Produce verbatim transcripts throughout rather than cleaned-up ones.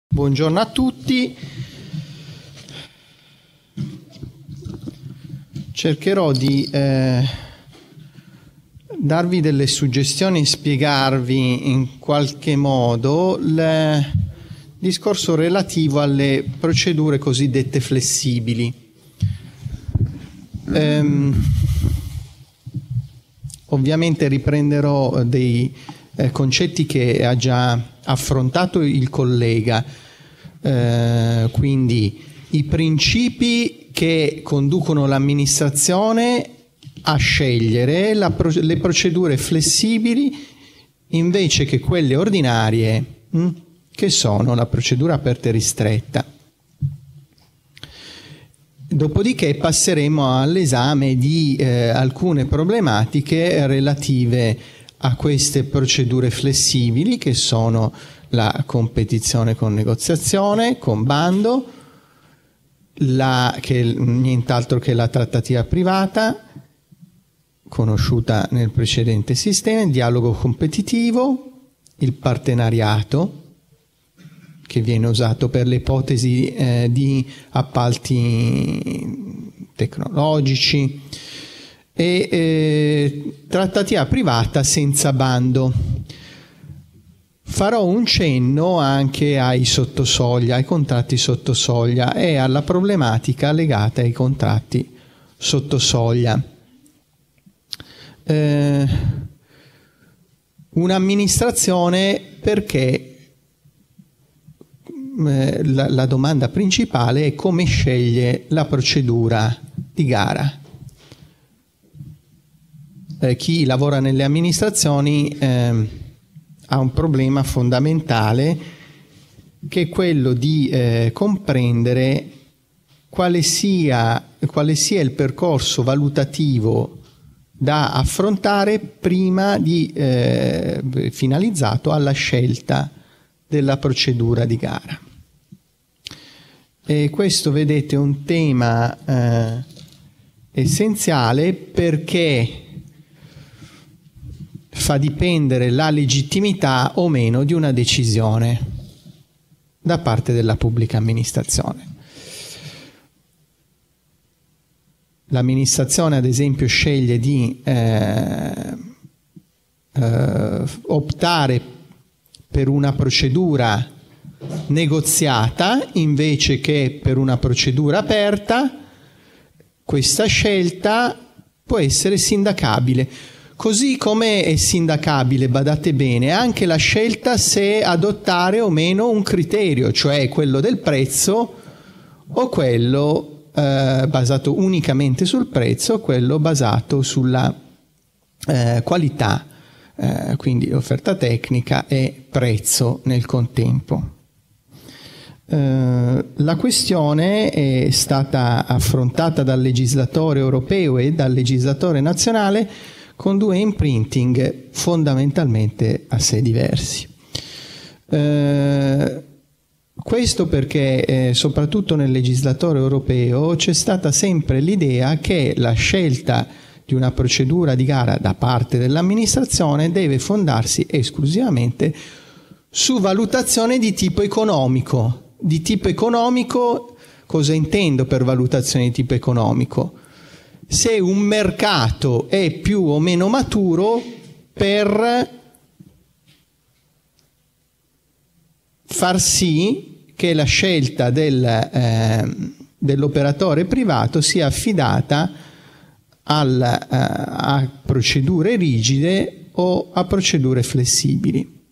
Buongiorno a tutti. Cercherò di eh, darvi delle suggestioni e spiegarvi in qualche modo il discorso relativo alle procedure cosiddette flessibili. Ehm, ovviamente riprenderò dei eh, concetti che ha già affrontato il collega, eh, quindi i principi che conducono l'amministrazione a scegliere la pro- le procedure flessibili invece che quelle ordinarie, mh, che sono la procedura aperta e ristretta. Dopodiché passeremo all'esame di eh, alcune problematiche relative a queste procedure flessibili, che sono la competizione con negoziazione, con bando, la, che è nient'altro che la trattativa privata, conosciuta nel precedente sistema, il dialogo competitivo, il partenariato, che viene usato per le ipotesi eh, di appalti tecnologici, e eh, trattativa privata senza bando. Farò un cenno anche ai sottosoglia, ai contratti sottosoglia e alla problematica legata ai contratti sottosoglia. Eh, un'amministrazione, perché eh, la, la domanda principale è come sceglie la procedura di gara. Eh, chi lavora nelle amministrazioni eh, ha un problema fondamentale, che è quello di eh, comprendere quale sia, quale sia il percorso valutativo da affrontare prima di eh, finalizzato alla scelta della procedura di gara. E questo, vedete, è un tema eh, essenziale, perché fa dipendere la legittimità o meno di una decisione da parte della pubblica amministrazione. L'amministrazione, ad esempio, sceglie di eh, eh, optare per una procedura negoziata invece che per una procedura aperta. Questa scelta può essere sindacabile. Così come è sindacabile, badate bene, anche la scelta se adottare o meno un criterio, cioè quello del prezzo o quello eh, basato unicamente sul prezzo, o quello basato sulla eh, qualità, eh, quindi offerta tecnica e prezzo nel contempo. Eh, la questione è stata affrontata dal legislatore europeo e dal legislatore nazionale con due imprinting fondamentalmente assai diversi. Eh, questo perché eh, soprattutto nel legislatore europeo c'è stata sempre l'idea che la scelta di una procedura di gara da parte dell'amministrazione deve fondarsi esclusivamente su valutazione di tipo economico. Di tipo economico, cosa intendo per valutazione di tipo economico? Se un mercato è più o meno maturo per far sì che la scelta del, eh, dell'operatore privato sia affidata al, eh, a procedure rigide o a procedure flessibili.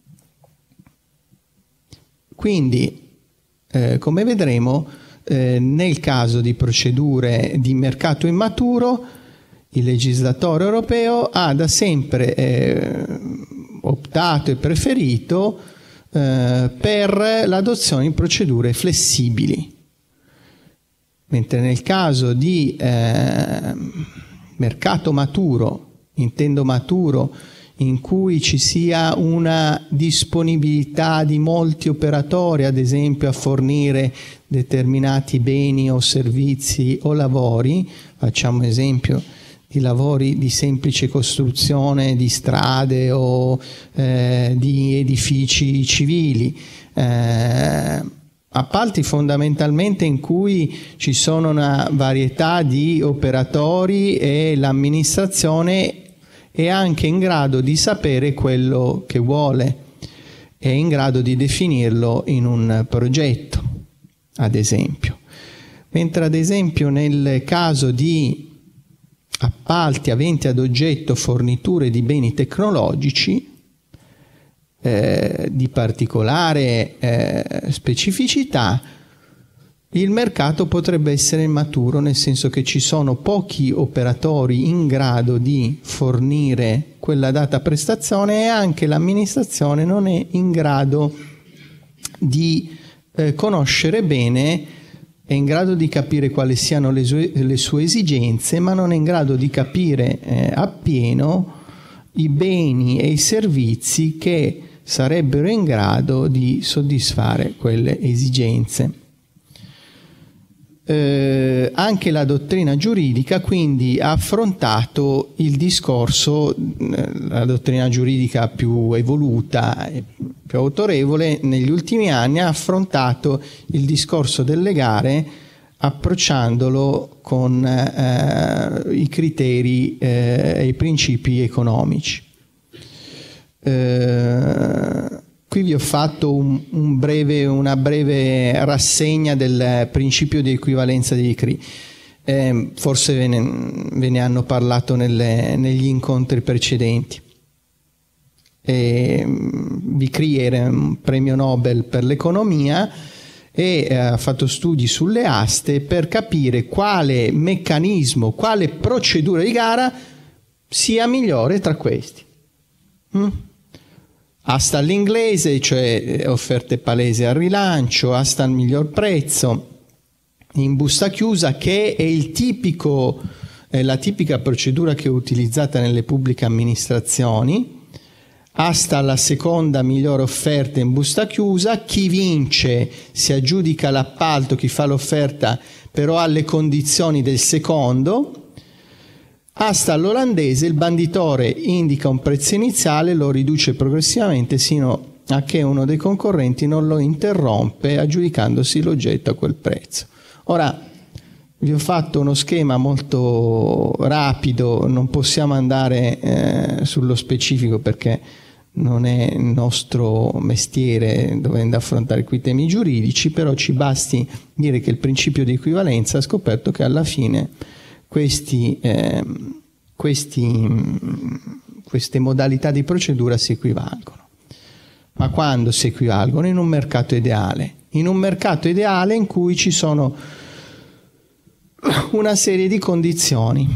Quindi, eh, come vedremo, Eh, nel caso di procedure di mercato immaturo, il legislatore europeo ha da sempre eh, optato e preferito eh, per l'adozione di procedure flessibili, mentre nel caso di eh, mercato maturo, intendo maturo in cui ci sia una disponibilità di molti operatori, ad esempio, a fornire determinati beni o servizi o lavori, facciamo esempio di lavori di semplice costruzione di strade o eh, di edifici civili, eh, appalti fondamentalmente in cui ci sono una varietà di operatori e l'amministrazione è anche in grado di sapere quello che vuole, è in grado di definirlo in un progetto, ad esempio. Mentre ad esempio nel caso di appalti aventi ad oggetto forniture di beni tecnologici eh, di particolare eh, specificità, il mercato potrebbe essere immaturo, nel senso che ci sono pochi operatori in grado di fornire quella data prestazione e anche l'amministrazione non è in grado di eh, conoscere bene, è in grado di capire quali siano le sue, le sue esigenze, ma non è in grado di capire eh, appieno i beni e i servizi che sarebbero in grado di soddisfare quelle esigenze. Eh, anche la dottrina giuridica quindi ha affrontato il discorso, eh, la dottrina giuridica più evoluta e più autorevole negli ultimi anni ha affrontato il discorso delle gare approcciandolo con eh, i criteri e eh, i principi economici. Eh, Qui vi ho fatto un, un breve, una breve rassegna del principio di equivalenza dei C R I. Eh, forse ve ne, ve ne hanno parlato nelle, negli incontri precedenti. Eh, Vickrey era un premio Nobel per l'economia e eh, ha fatto studi sulle aste per capire quale meccanismo, quale procedura di gara sia migliore tra questi. Mm? Asta all'inglese, cioè offerte palesi al rilancio, asta al miglior prezzo, in busta chiusa, che è il tipico, è la tipica procedura che è utilizzata nelle pubbliche amministrazioni, asta alla seconda miglior offerta in busta chiusa, chi vince si aggiudica l'appalto, chi fa l'offerta però ha le condizioni del secondo. Asta all'olandese, il banditore indica un prezzo iniziale, lo riduce progressivamente sino a che uno dei concorrenti non lo interrompe aggiudicandosi l'oggetto a quel prezzo. Ora, vi ho fatto uno schema molto rapido, non possiamo andare eh, sullo specifico perché non è il nostro mestiere dovendo affrontare quei temi giuridici, però ci basti dire che il principio di equivalenza ha scoperto che alla fine Questi, eh, questi, queste modalità di procedura si equivalgono. Ma quando si equivalgono? In un mercato ideale. In un mercato ideale in cui ci sono una serie di condizioni.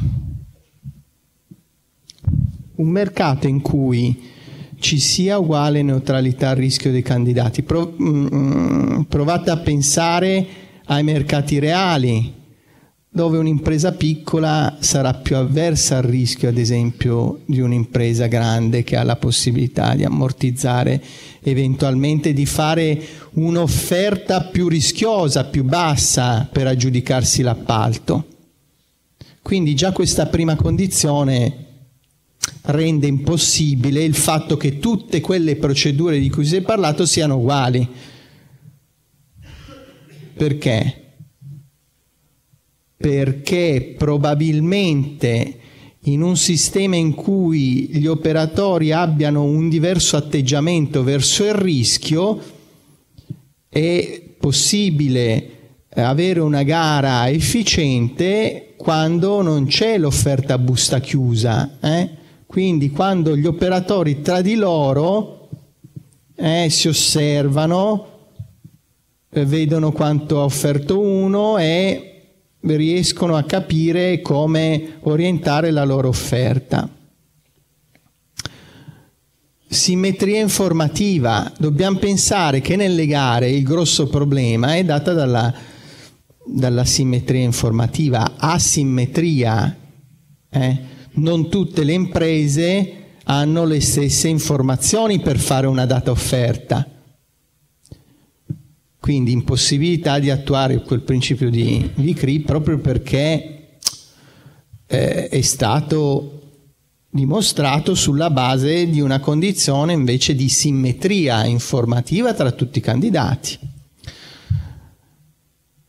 Un mercato in cui ci sia uguale neutralità al rischio dei candidati. Provate a pensare ai mercati reali, dove un'impresa piccola sarà più avversa al rischio, ad esempio, di un'impresa grande che ha la possibilità di ammortizzare, eventualmente di fare un'offerta più rischiosa, più bassa per aggiudicarsi l'appalto. Quindi già questa prima condizione rende impossibile il fatto che tutte quelle procedure di cui si è parlato siano uguali. Perché? Perché probabilmente in un sistema in cui gli operatori abbiano un diverso atteggiamento verso il rischio è possibile avere una gara efficiente quando non c'è l'offerta a busta chiusa, eh? Quindi quando gli operatori tra di loro eh, si osservano, eh, vedono quanto ha offerto uno e riescono a capire come orientare la loro offerta. Simmetria informativa. Dobbiamo pensare che nelle gare il grosso problema è data dalla, dalla simmetria informativa. Asimmetria. Eh? Non tutte le imprese hanno le stesse informazioni per fare una data offerta. Quindi impossibilità di attuare quel principio di Vickrey proprio perché eh, è stato dimostrato sulla base di una condizione invece di simmetria informativa tra tutti i candidati.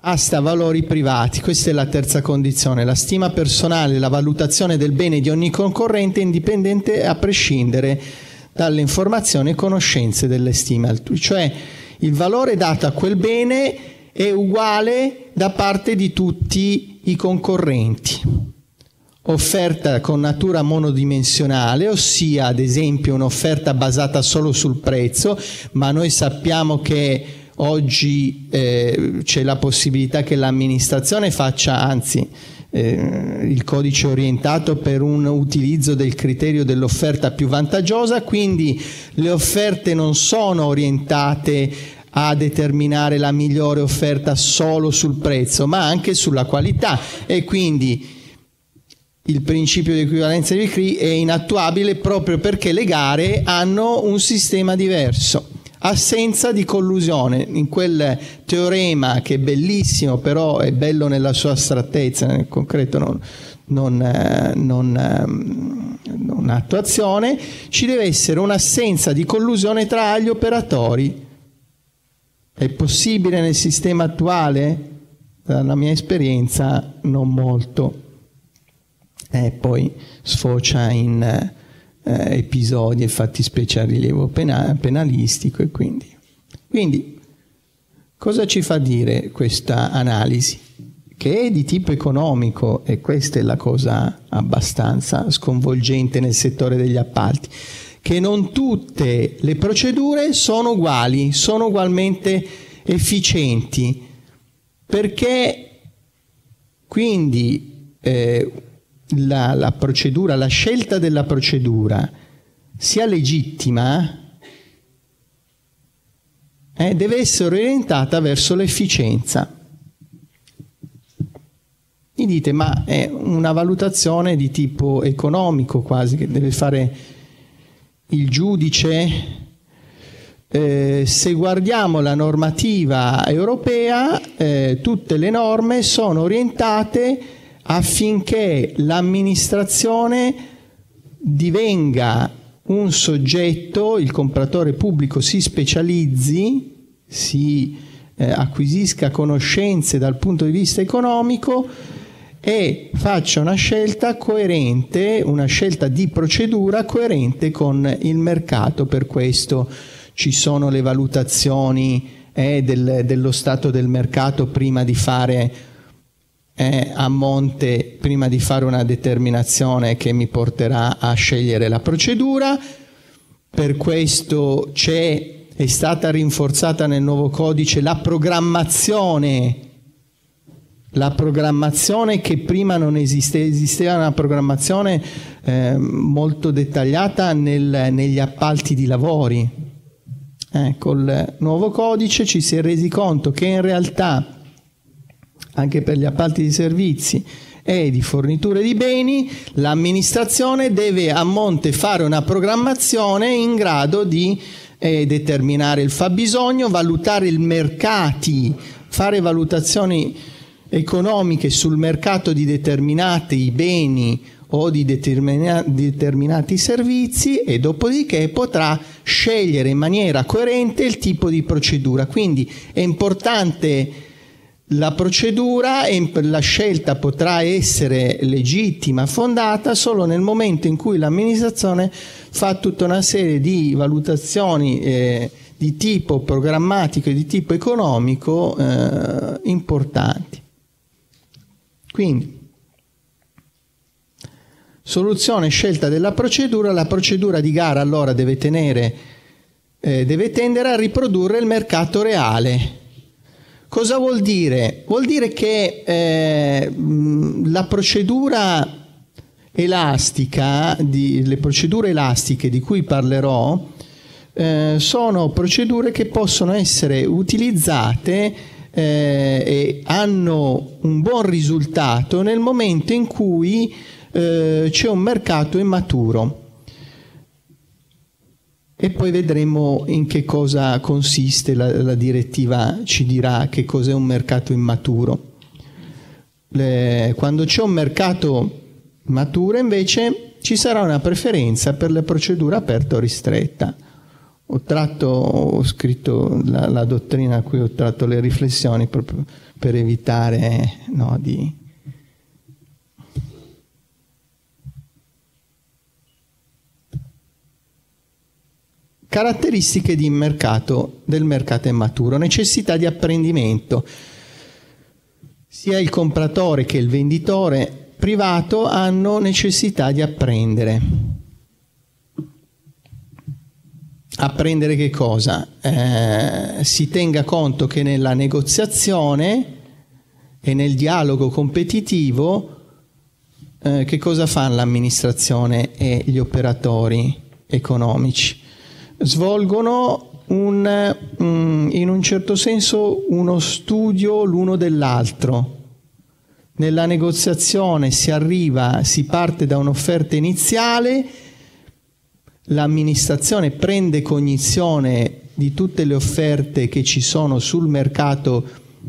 asta valori privati. Questa è la terza condizione. La stima personale, la valutazione del bene di ogni concorrente è indipendente a prescindere dalle informazioni e conoscenze delle stime altrui. Cioè il valore dato a quel bene è uguale da parte di tutti i concorrenti. Offerta con natura monodimensionale, ossia ad esempio un'offerta basata solo sul prezzo, ma noi sappiamo che oggi eh, c'è la possibilità che l'amministrazione faccia, anzi eh, il codice è orientato per un utilizzo del criterio dell'offerta più vantaggiosa, quindi le offerte non sono orientate a determinare la migliore offerta solo sul prezzo, ma anche sulla qualità, e quindi il principio di equivalenza di Cree è inattuabile proprio perché le gare hanno un sistema diverso. Assenza di collusione. In quel teorema, che è bellissimo, però è bello nella sua astrattezza, nel concreto non, non, non, non ha attuazione, ci deve essere un'assenza di collusione tra gli operatori. È possibile nel sistema attuale? Dalla mia esperienza non molto. E poi sfocia in eh, episodi e fattispecie a rilievo pena- penalistico e quindi. Quindi cosa ci fa dire questa analisi? Che è di tipo economico, e questa è la cosa abbastanza sconvolgente nel settore degli appalti, che non tutte le procedure sono uguali, sono ugualmente efficienti, perché quindi eh, La, la procedura, la scelta della procedura sia legittima, eh, deve essere orientata verso l'efficienza. Mi dite, ma è una valutazione di tipo economico quasi che deve fare il giudice? Eh, se guardiamo la normativa europea, eh, tutte le norme sono orientate affinché l'amministrazione divenga un soggetto, il compratore pubblico si specializzi, si eh, acquisisca conoscenze dal punto di vista economico e faccia una scelta coerente, una scelta di procedura coerente con il mercato. Per questo ci sono le valutazioni eh, del, dello stato del mercato prima di fare Eh, a monte, prima di fare una determinazione che mi porterà a scegliere la procedura. Per questo c'è, è stata rinforzata nel nuovo codice la programmazione, la programmazione che prima non esiste, esisteva una programmazione eh, molto dettagliata nel, negli appalti di lavori. Eh, col nuovo codice ci si è resi conto che in realtà anche per gli appalti di servizi e di forniture di beni, l'amministrazione deve a monte fare una programmazione in grado di eh, determinare il fabbisogno, valutare i mercati, fare valutazioni economiche sul mercato di determinati beni o di determina- determinati servizi, e dopodiché potrà scegliere in maniera coerente il tipo di procedura. Quindi è importante la procedura, e la scelta potrà essere legittima, fondata solo nel momento in cui l'amministrazione fa tutta una serie di valutazioni eh, di tipo programmatico e di tipo economico eh, importanti. Quindi, soluzione scelta della procedura. La procedura di gara allora deve tenere, eh, deve tendere a riprodurre il mercato reale. Cosa vuol dire? Vuol dire che eh, la procedura elastica, di, le procedure elastiche di cui parlerò, eh, sono procedure che possono essere utilizzate eh, e hanno un buon risultato nel momento in cui eh, c'è un mercato immaturo. E poi vedremo in che cosa consiste, la, la direttiva ci dirà che cos'è un mercato immaturo. Le, quando c'è un mercato maturo invece ci sarà una preferenza per la procedura aperta o ristretta, ho tratto, ho scritto la, la dottrina a cui ho tratto le riflessioni proprio per evitare, no, di... Caratteristiche di mercato, del mercato immaturo, necessità di apprendimento. Sia il compratore che il venditore privato hanno necessità di apprendere. Apprendere che cosa? Eh, si tenga conto che nella negoziazione e nel dialogo competitivo eh, che cosa fanno l'amministrazione e gli operatori economici? Svolgono un, um, in un certo senso uno studio l'uno dell'altro. Nella negoziazione si arriva, si parte da un'offerta iniziale, l'amministrazione prende cognizione di tutte le offerte che ci sono sul mercato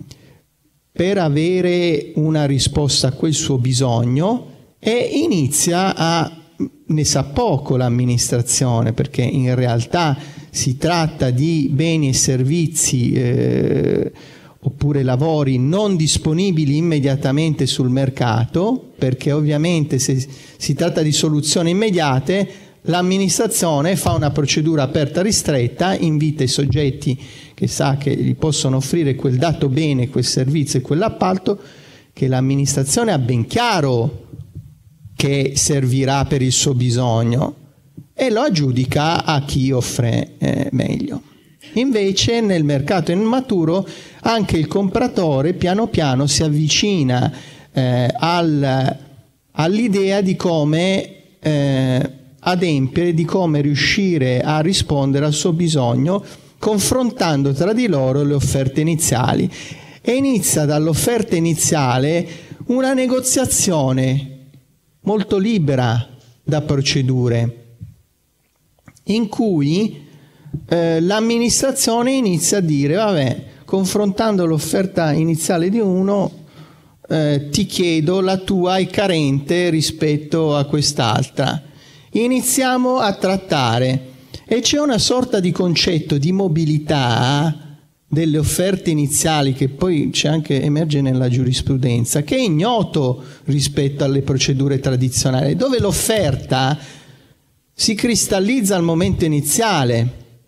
per avere una risposta a quel suo bisogno e inizia a... Ne sa poco l'amministrazione, perché in realtà si tratta di beni e servizi eh, oppure lavori non disponibili immediatamente sul mercato, perché ovviamente se si tratta di soluzioni immediate l'amministrazione fa una procedura aperta ristretta, invita i soggetti che sa che gli possono offrire quel dato bene, quel servizio e quell'appalto che l'amministrazione ha ben chiaro che servirà per il suo bisogno e lo aggiudica a chi offre eh, meglio. Invece nel mercato immaturo anche il compratore piano piano si avvicina eh, al, all'idea di come eh, adempiere, di come riuscire a rispondere al suo bisogno confrontando tra di loro le offerte iniziali, e inizia dall'offerta iniziale una negoziazione molto libera da procedure, in cui eh, l'amministrazione inizia a dire: vabbè, confrontando l'offerta iniziale di uno, eh, ti chiedo la tua è carente rispetto a quest'altra. Iniziamo a trattare, e c'è una sorta di concetto di mobilità delle offerte iniziali che poi c'è anche, emerge nella giurisprudenza, che è ignoto rispetto alle procedure tradizionali, dove l'offerta si cristallizza al momento iniziale.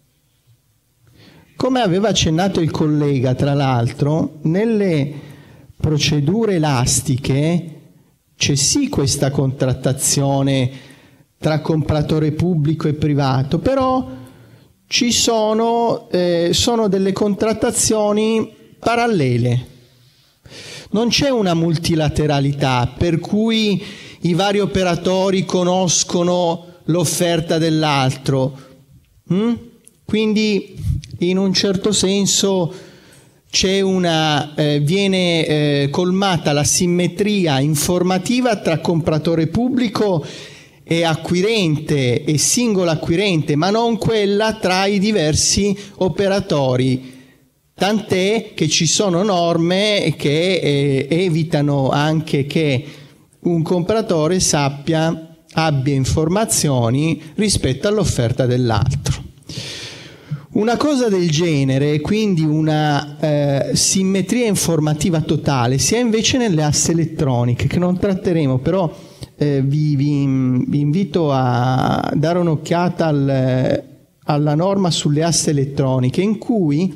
Come aveva accennato il collega, tra l'altro, nelle procedure elastiche c'è sì questa contrattazione tra compratore pubblico e privato, però ci sono, eh, sono delle contrattazioni parallele. Non c'è una multilateralità per cui i vari operatori conoscono l'offerta dell'altro. Mm? Quindi in un certo senso c'è una, eh, viene eh, colmata la simmetria informativa tra compratore pubblico e acquirente e singolo acquirente, ma non quella tra i diversi operatori, tant'è che ci sono norme che eh, evitano anche che un compratore sappia, abbia informazioni rispetto all'offerta dell'altro. Una cosa del genere, quindi una eh, simmetria informativa totale, si ha invece nelle aste elettroniche, che non tratteremo, però Eh, vi, vi, vi invito a dare un'occhiata al, alla norma sulle aste elettroniche, in cui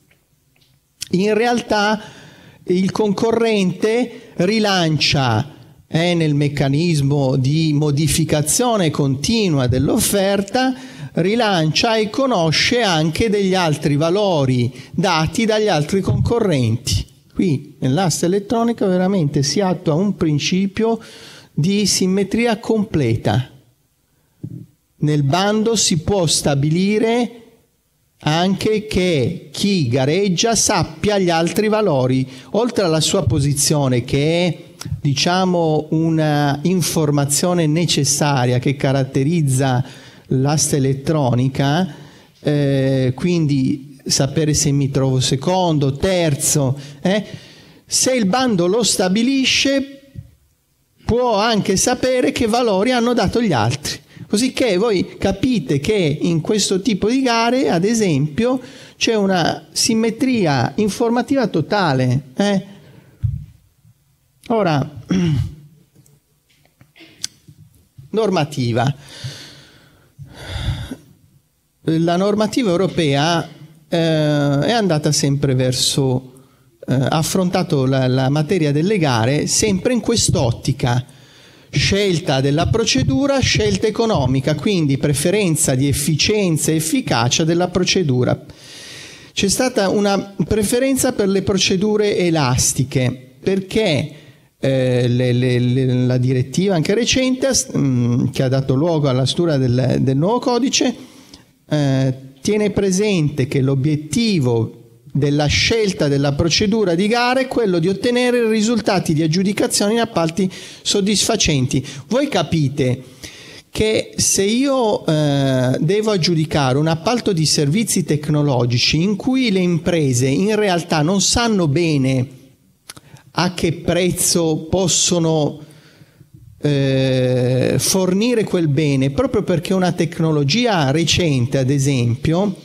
in realtà il concorrente rilancia eh, nel meccanismo di modificazione continua dell'offerta, rilancia e conosce anche degli altri valori dati dagli altri concorrenti. Qui nell'asta elettronica veramente si attua un principio di simmetria completa. Nel bando si può stabilire anche che chi gareggia sappia gli altri valori, oltre alla sua posizione, che è, diciamo, una informazione necessaria che caratterizza l'asta elettronica, eh, quindi sapere se mi trovo secondo, terzo, eh? Se il bando lo stabilisce, può anche sapere che valori hanno dato gli altri, Cosicché voi capite che in questo tipo di gare, ad esempio, c'è una simmetria informativa totale. Eh? Ora, normativa. La normativa europea eh, è andata sempre verso, eh, ha affrontato la, la materia delle gare sempre in quest'ottica. Scelta della procedura, scelta economica, quindi preferenza di efficienza e efficacia della procedura. C'è stata una preferenza per le procedure elastiche, perché eh, le, le, le, la direttiva anche recente, mh, che ha dato luogo alla stura del, del nuovo codice, eh, tiene presente che l'obiettivo della scelta della procedura di gara è quello di ottenere risultati di aggiudicazione in appalti soddisfacenti. Voi capite che se io eh, devo aggiudicare un appalto di servizi tecnologici in cui le imprese in realtà non sanno bene a che prezzo possono eh, fornire quel bene, proprio perché una tecnologia recente, ad esempio,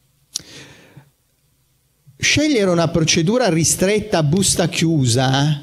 scegliere una procedura ristretta a busta chiusa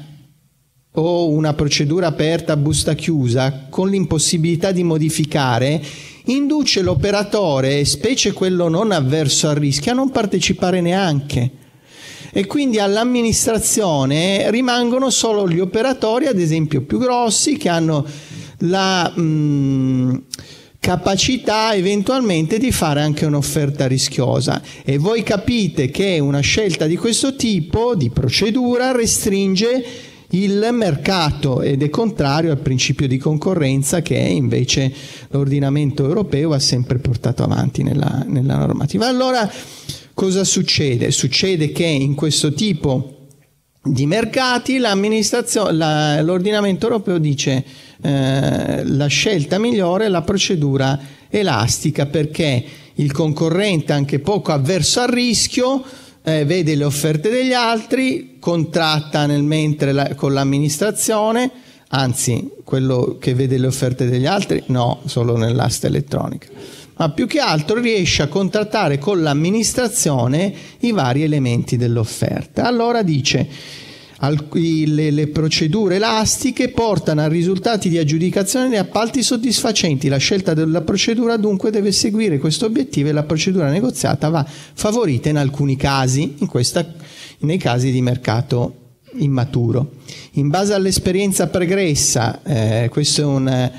o una procedura aperta a busta chiusa con l'impossibilità di modificare induce l'operatore, specie quello non avverso al rischio, a non partecipare neanche. E quindi all'amministrazione rimangono solo gli operatori, ad esempio più grossi, che hanno la mh, capacità eventualmente di fare anche un'offerta rischiosa. E voi capite che una scelta di questo tipo di procedura restringe il mercato ed è contrario al principio di concorrenza che invece l'ordinamento europeo ha sempre portato avanti nella, nella normativa. Allora cosa succede? Succede che in questo tipo di mercati l'amministrazione, la, l'ordinamento europeo dice eh, la scelta migliore è la procedura elastica, perché il concorrente, anche poco avverso al rischio, eh, vede le offerte degli altri, contratta nel mentre la, con l'amministrazione, anzi quello che vede le offerte degli altri no, solo nell'asta elettronica, ma più che altro riesce a contrattare con l'amministrazione i vari elementi dell'offerta. Allora dice le, le procedure elastiche portano a risultati di aggiudicazione di appalti soddisfacenti. La scelta della procedura dunque deve seguire questo obiettivo e la procedura negoziata va favorita in alcuni casi, in questa, nei casi di mercato immaturo. In base all'esperienza pregressa, eh, questo è un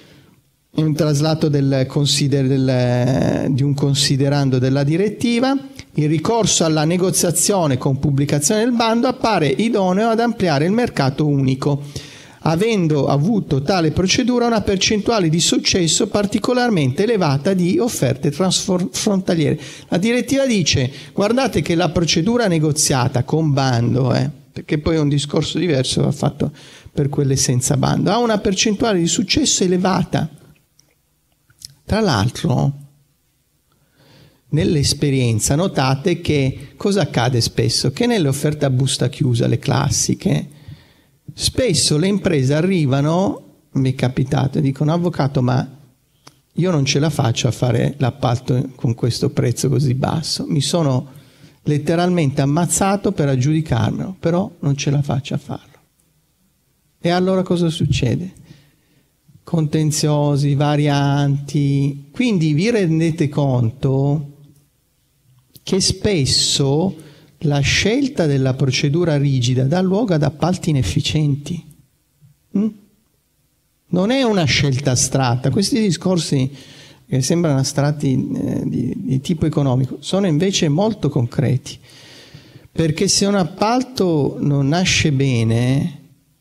un traslato del consider, del, di un considerando della direttiva, il ricorso alla negoziazione con pubblicazione del bando appare idoneo ad ampliare il mercato unico, avendo avuto tale procedura una percentuale di successo particolarmente elevata di offerte transfrontaliere. La direttiva dice: guardate che la procedura negoziata con bando, eh, perché poi è un discorso diverso va fatto per quelle senza bando, ha una percentuale di successo elevata. Tra l'altro, nell'esperienza notate che cosa accade spesso? Che nelle offerte a busta chiusa, le classiche, spesso le imprese arrivano, mi è capitato, e dicono: avvocato, ma io non ce la faccio a fare l'appalto con questo prezzo così basso, mi sono letteralmente ammazzato per aggiudicarmelo, però non ce la faccio a farlo. E allora cosa succede? Contenziosi, varianti. Quindi vi rendete conto che spesso la scelta della procedura rigida dà luogo ad appalti inefficienti. Mm? Non è una scelta astratta. Questi discorsi che sembrano astratti eh, di, di tipo economico sono invece molto concreti, perché se un appalto non nasce bene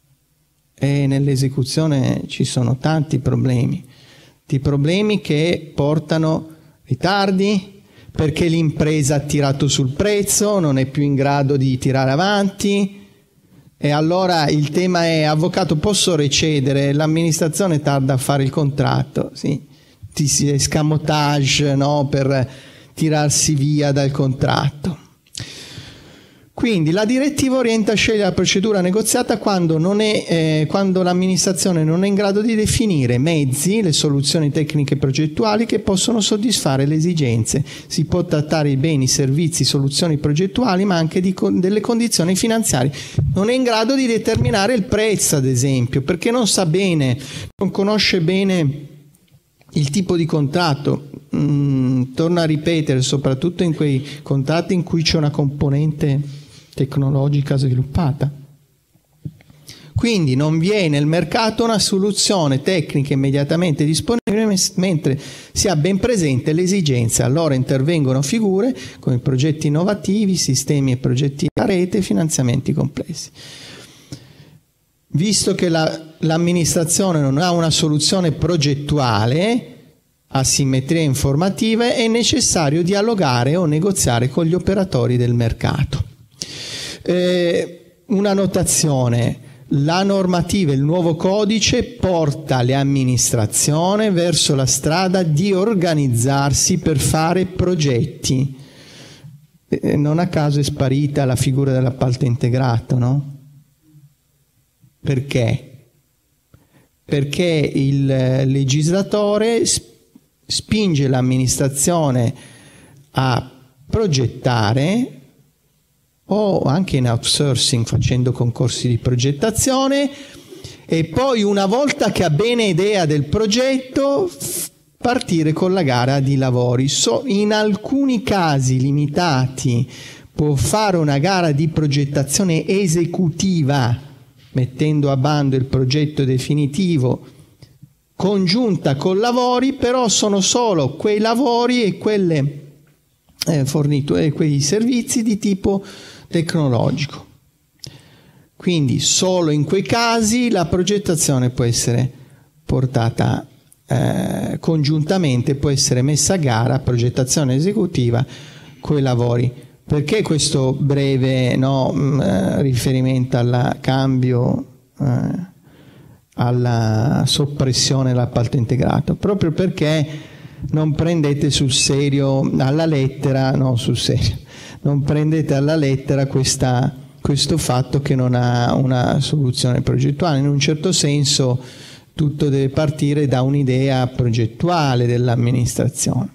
e nell'esecuzione ci sono tanti problemi, di problemi che portano ritardi, perché l'impresa ha tirato sul prezzo, non è più in grado di tirare avanti, e allora il tema è: avvocato, posso recedere? L'amministrazione tarda a fare il contratto, sì, ti si escamotage, no, per tirarsi via dal contratto. Quindi la direttiva orienta a scegliere la procedura negoziata quando, non è, eh, quando l'amministrazione non è in grado di definire mezzi, le soluzioni tecniche e progettuali che possono soddisfare le esigenze. Si può trattare di beni, servizi, soluzioni progettuali, ma anche di, delle condizioni finanziarie. Non è in grado di determinare il prezzo, ad esempio, perché non sa bene, non conosce bene il tipo di contratto. Mm, torno a ripetere, soprattutto in quei contratti in cui c'è una componente tecnologica sviluppata. Quindi non viene nel mercato una soluzione tecnica immediatamente disponibile, mentre si ha ben presente l'esigenza. Allora intervengono figure come progetti innovativi, sistemi e progetti a rete, finanziamenti complessi. Visto che la, l'amministrazione non ha una soluzione progettuale, asimmetrie informative, è necessario dialogare o negoziare con gli operatori del mercato. Eh, una notazione: la normativa, il nuovo codice porta le amministrazioni verso la strada di organizzarsi per fare progetti. Eh, non a caso è sparita la figura dell'appalto integrato, no? Perché? Perché il legislatore spinge l'amministrazione a progettare, o anche in outsourcing facendo concorsi di progettazione, e poi una volta che ha bene idea del progetto partire con la gara di lavori. So, in alcuni casi limitati può fare una gara di progettazione esecutiva mettendo a bando il progetto definitivo congiunta con lavori, però sono solo quei lavori e quelle eh, forniture, quei servizi di tipo tecnologico. Quindi solo in quei casi la progettazione può essere portata eh, congiuntamente, può essere messa a gara, progettazione esecutiva, quei lavori. Perché questo breve no, mh, riferimento al cambio, eh, alla soppressione dell'appalto integrato? Proprio perché non prendete sul serio, alla lettera, no sul serio, non prendete alla lettera questa, questo fatto che non ha una soluzione progettuale. In un certo senso tutto deve partire da un'idea progettuale dell'amministrazione.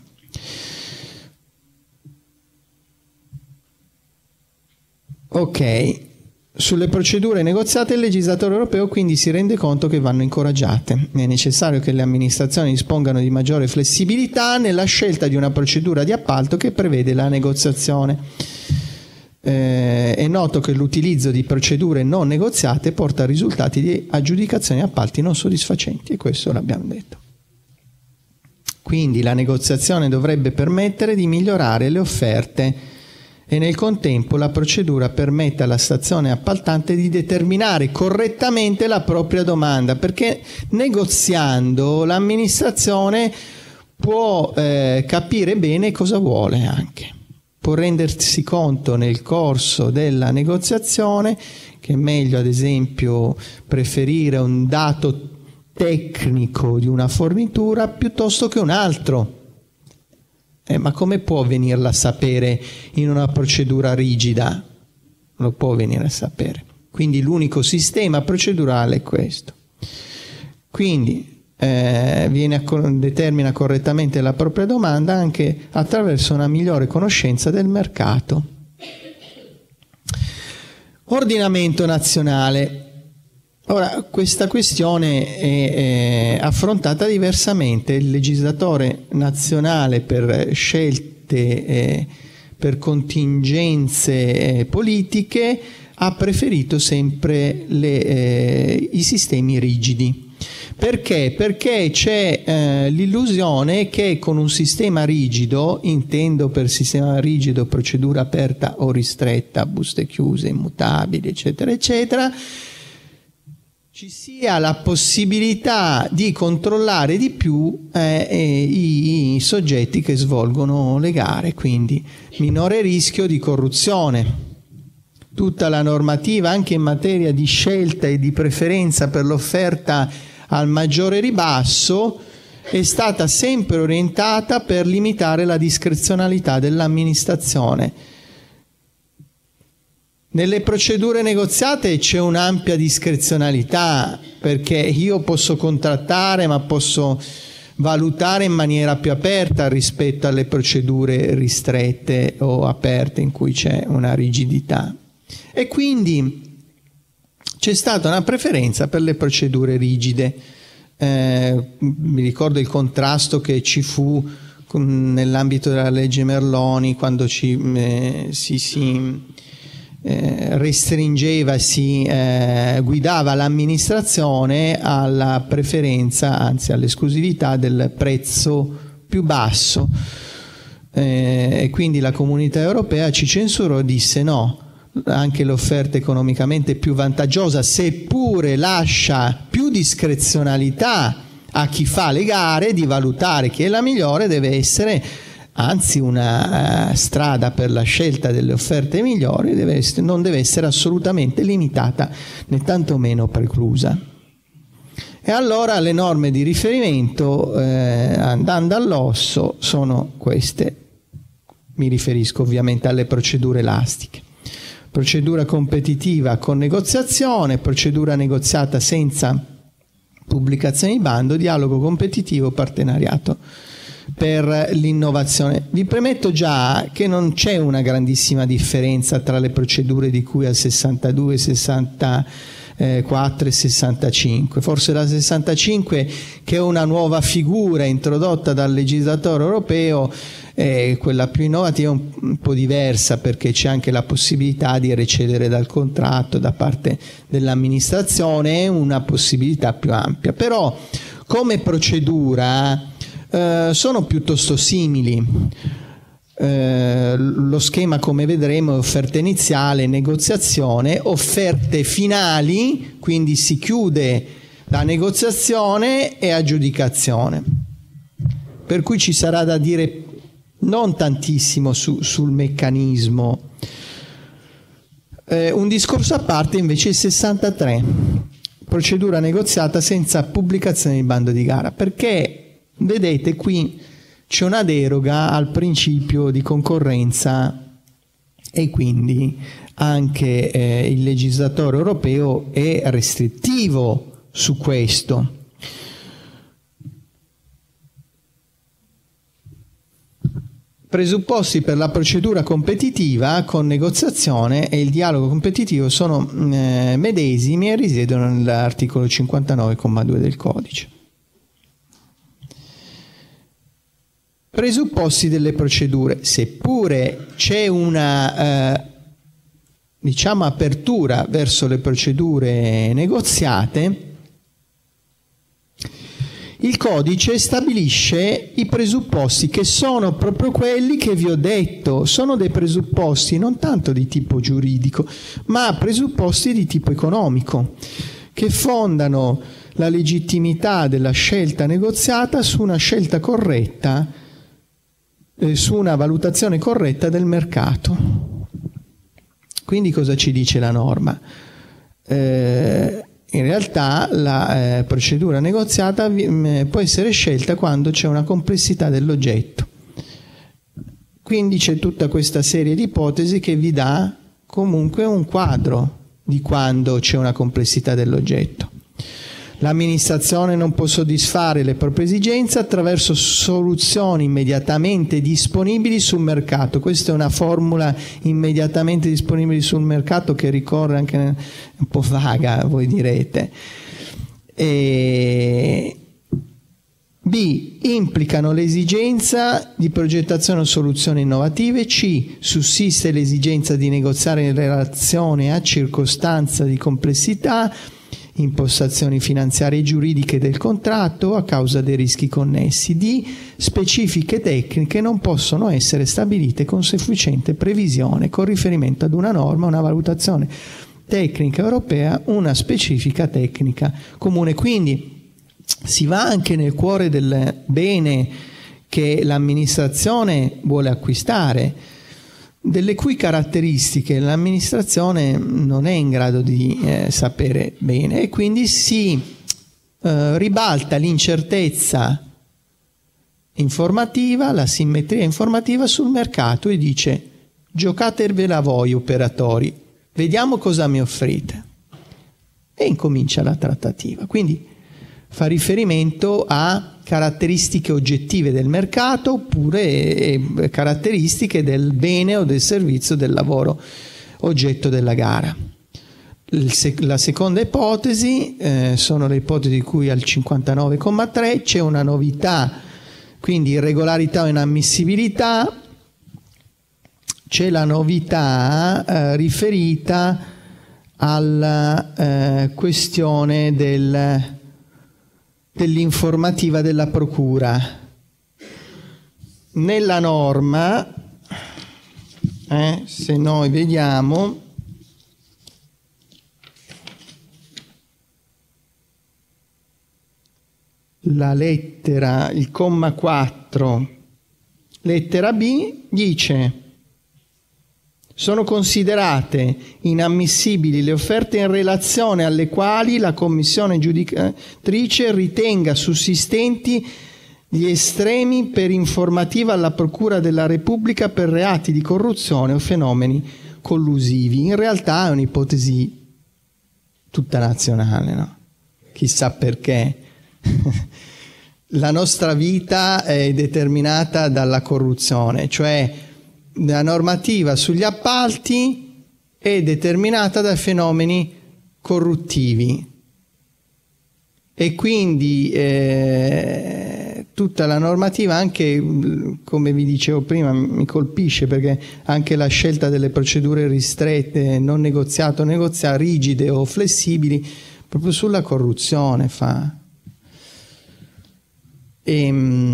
Ok, sulle procedure negoziate il legislatore europeo quindi si rende conto che vanno incoraggiate. È necessario che le amministrazioni dispongano di maggiore flessibilità nella scelta di una procedura di appalto che prevede la negoziazione. Eh, è noto che l'utilizzo di procedure non negoziate porta a risultati di aggiudicazione di appalti non soddisfacenti, e questo l'abbiamo detto. Quindi la negoziazione dovrebbe permettere di migliorare le offerte e nel contempo la procedura permette alla stazione appaltante di determinare correttamente la propria domanda, perché negoziando l'amministrazione può eh, capire bene cosa vuole, anche può rendersi conto nel corso della negoziazione che è meglio ad esempio preferire un dato tecnico di una fornitura piuttosto che un altro. Eh, ma come può venirla a sapere in una procedura rigida? Non lo può venire a sapere. Quindi l'unico sistema procedurale è questo. Quindi eh, viene a, determina correttamente la propria domanda anche attraverso una migliore conoscenza del mercato. Ordinamento nazionale. Ora, questa questione è, è affrontata diversamente. Il legislatore nazionale per scelte, eh, per contingenze eh, politiche ha preferito sempre le, eh, i sistemi rigidi. Perché? Perché c'è eh, l'illusione che con un sistema rigido, intendo per sistema rigido procedura aperta o ristretta, buste chiuse, immutabili, eccetera, eccetera, ci sia la possibilità di controllare di più eh, eh, i, i soggetti che svolgono le gare, quindi minore rischio di corruzione. Tutta la normativa anche in materia di scelta e di preferenza per l'offerta al maggiore ribasso è stata sempre orientata per limitare la discrezionalità dell'amministrazione. Nelle procedure negoziate c'è un'ampia discrezionalità, perché io posso contrattare, ma posso valutare in maniera più aperta rispetto alle procedure ristrette o aperte in cui c'è una rigidità. E quindi c'è stata una preferenza per le procedure rigide. Eh, mi ricordo il contrasto che ci fu nell'ambito della legge Merloni, quando ci, eh, si, si eh, restringeva, si eh, guidava l'amministrazione alla preferenza, anzi all'esclusività del prezzo più basso, eh, e quindi la Comunità Europea ci censurò e disse no, anche l'offerta economicamente più vantaggiosa, seppure lascia più discrezionalità a chi fa le gare di valutare chi è la migliore, deve essere, anzi una uh, strada per la scelta delle offerte migliori deve essere, non deve essere assolutamente limitata né tantomeno preclusa. E allora le norme di riferimento, eh, andando all'osso, sono queste. Mi riferisco ovviamente alle procedure elastiche. Procedura competitiva con negoziazione, procedura negoziata senza pubblicazione di bando, dialogo competitivo, partenariato per l'innovazione. Vi premetto già che non c'è una grandissima differenza tra le procedure di cui al sessantadue, sessantaquattro e sessantacinque. Forse la sessantacinque, che è una nuova figura introdotta dal legislatore europeo, è quella più innovativa, un, un po' diversa, perché c'è anche la possibilità di recedere dal contratto da parte dell'amministrazione, una possibilità più ampia. Però come procedura eh, sono piuttosto simili. Eh, lo schema, come vedremo, è offerta iniziale, negoziazione, offerte finali, quindi si chiude la negoziazione, e aggiudicazione. Per cui ci sarà da dire non tantissimo su, sul meccanismo. Eh, un discorso a parte invece il sessantatré, procedura negoziata senza pubblicazione di bando di gara, perché vedete qui c'è una deroga al principio di concorrenza, e quindi anche eh, il legislatore europeo è restrittivo su questo. Presupposti per la procedura competitiva con negoziazione e il dialogo competitivo sono eh, medesimi e risiedono nell'articolo cinquantanove comma due del codice. Presupposti delle procedure. Seppure c'è una eh, diciamo apertura verso le procedure negoziate, il codice stabilisce i presupposti, che sono proprio quelli che vi ho detto. Sono dei presupposti non tanto di tipo giuridico, ma presupposti di tipo economico, che fondano la legittimità della scelta negoziata su una scelta corretta, eh, su una valutazione corretta del mercato. Quindi cosa ci dice la norma? Eh, In realtà la eh, procedura negoziata vi, può essere scelta quando c'è una complessità dell'oggetto. Quindi c'è tutta questa serie di ipotesi che vi dà comunque un quadro di quando c'è una complessità dell'oggetto. L'amministrazione non può soddisfare le proprie esigenze attraverso soluzioni immediatamente disponibili sul mercato. Questa è una formula, immediatamente disponibili sul mercato, che ricorre anche un po' vaga, voi direte. E B. Implicano l'esigenza di progettazione o soluzioni innovative. C. Sussiste l'esigenza di negoziare in relazione a circostanza di complessità, impostazioni finanziarie e giuridiche del contratto a causa dei rischi connessi. D. Specifiche tecniche non possono essere stabilite con sufficiente previsione con riferimento ad una norma, una valutazione tecnica europea, una specifica tecnica comune. Quindi si va anche nel cuore del bene che l'amministrazione vuole acquistare, delle cui caratteristiche l'amministrazione non è in grado di eh, sapere bene, e quindi si eh, ribalta l'incertezza informativa, la simmetria informativa sul mercato, e dice: giocatevela voi operatori, vediamo cosa mi offrite. E incomincia la trattativa. Quindi fa riferimento a caratteristiche oggettive del mercato oppure caratteristiche del bene o del servizio del lavoro oggetto della gara. La seconda ipotesi eh, sono le ipotesi di cui al cinquantanove comma tre c'è una novità, quindi irregolarità o inammissibilità, c'è la novità eh, riferita alla eh, questione del, dell'informativa della procura. Nella norma, eh, se noi vediamo, la lettera, il comma quattro, lettera B, dice: sono considerate inammissibili le offerte in relazione alle quali la Commissione giudicatrice ritenga sussistenti gli estremi per informativa alla Procura della Repubblica per reati di corruzione o fenomeni collusivi. In realtà è un'ipotesi tutta nazionale, no? Chissà perché. La nostra vita è determinata dalla corruzione, cioè la normativa sugli appalti è determinata da fenomeni corruttivi e quindi eh, tutta la normativa, anche come vi dicevo prima, mi colpisce perché anche la scelta delle procedure ristrette, non negoziato, negoziato, rigide o flessibili, proprio sulla corruzione fa. E,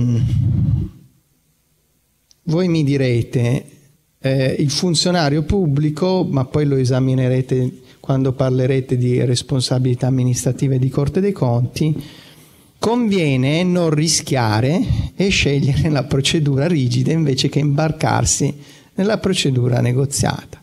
voi mi direte, eh, il funzionario pubblico, ma poi lo esaminerete quando parlerete di responsabilità amministrativa e di Corte dei Conti, conviene non rischiare e scegliere la procedura rigida invece che imbarcarsi nella procedura negoziata.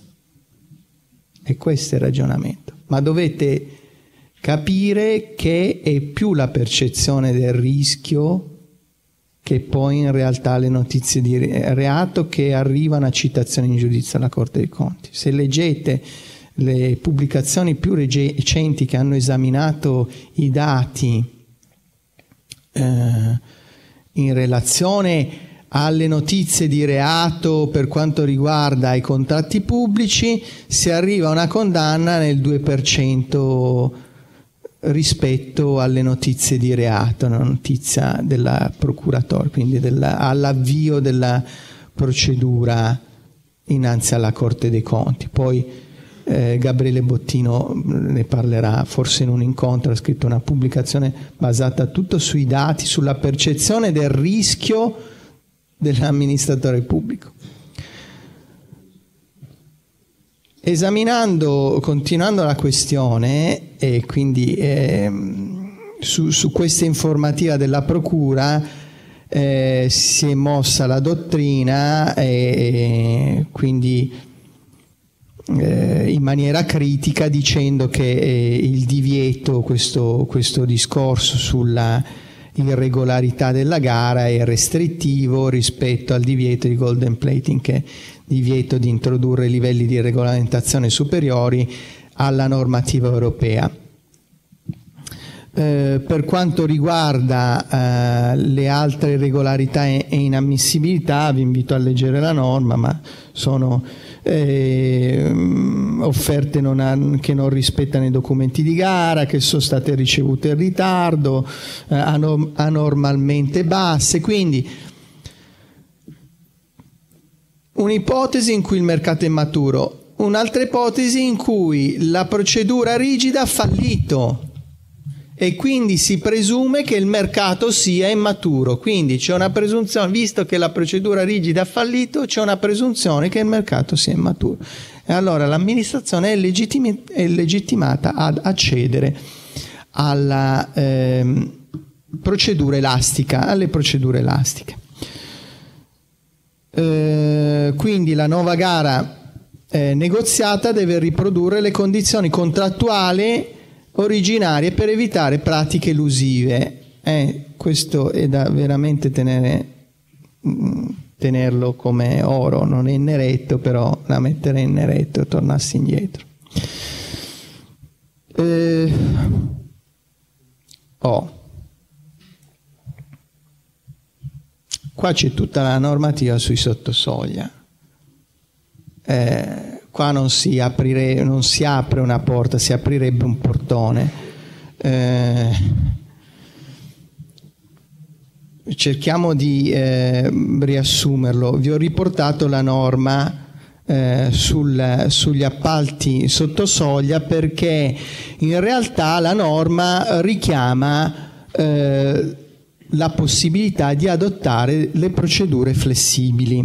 E questo è il ragionamento. Ma dovete capire che è più la percezione del rischio che poi in realtà le notizie di reato che arrivano a citazione in giudizio alla Corte dei Conti. Se leggete le pubblicazioni più recenti che hanno esaminato i dati eh, in relazione alle notizie di reato per quanto riguarda i contratti pubblici, si arriva a una condanna nel due per cento rispetto alle notizie di reato, una notizia della procuratore, quindi all'avvio della procedura innanzi alla Corte dei Conti. Poi eh, Gabriele Bottino ne parlerà forse in un incontro, ha scritto una pubblicazione basata tutto sui dati, sulla percezione del rischio dell'amministratore pubblico. Esaminando, continuando la questione, e quindi eh, su, su questa informativa della Procura eh, si è mossa la dottrina e quindi eh, in maniera critica dicendo che eh, il divieto, questo, questo discorso sulla irregolarità della gara è restrittivo rispetto al divieto di golden plating, che è divieto di introdurre livelli di regolamentazione superiori alla normativa europea. Eh, per quanto riguarda eh, le altre irregolarità e inammissibilità, vi invito a leggere la norma, ma sono eh, offerte non ha, che non rispettano i documenti di gara, che sono state ricevute in ritardo, eh, anorm- anormalmente basse, quindi un'ipotesi in cui il mercato è maturo, un'altra ipotesi in cui la procedura rigida ha fallito e quindi si presume che il mercato sia immaturo. Quindi c'è una presunzione, visto che la procedura rigida ha fallito, c'è una presunzione che il mercato sia immaturo. E allora l'amministrazione è, legittimi- è legittimata ad accedere alla eh, procedura elastica, alle procedure elastiche. Eh, quindi la nuova gara eh, negoziata deve riprodurre le condizioni contrattuali originarie per evitare pratiche elusive. Eh, questo è da veramente tenere mh, tenerlo come oro, non è in neretto, però la metterei in neretto e tornassi indietro. Eh, oh. Qua c'è tutta la normativa sui sottosoglia. Eh, qua non si, aprire, non si apre una porta, si aprirebbe un portone. Eh, cerchiamo di eh, riassumerlo. Vi ho riportato la norma eh, sul, sugli appalti sottosoglia, perché in realtà la norma richiama eh, la possibilità di adottare le procedure flessibili.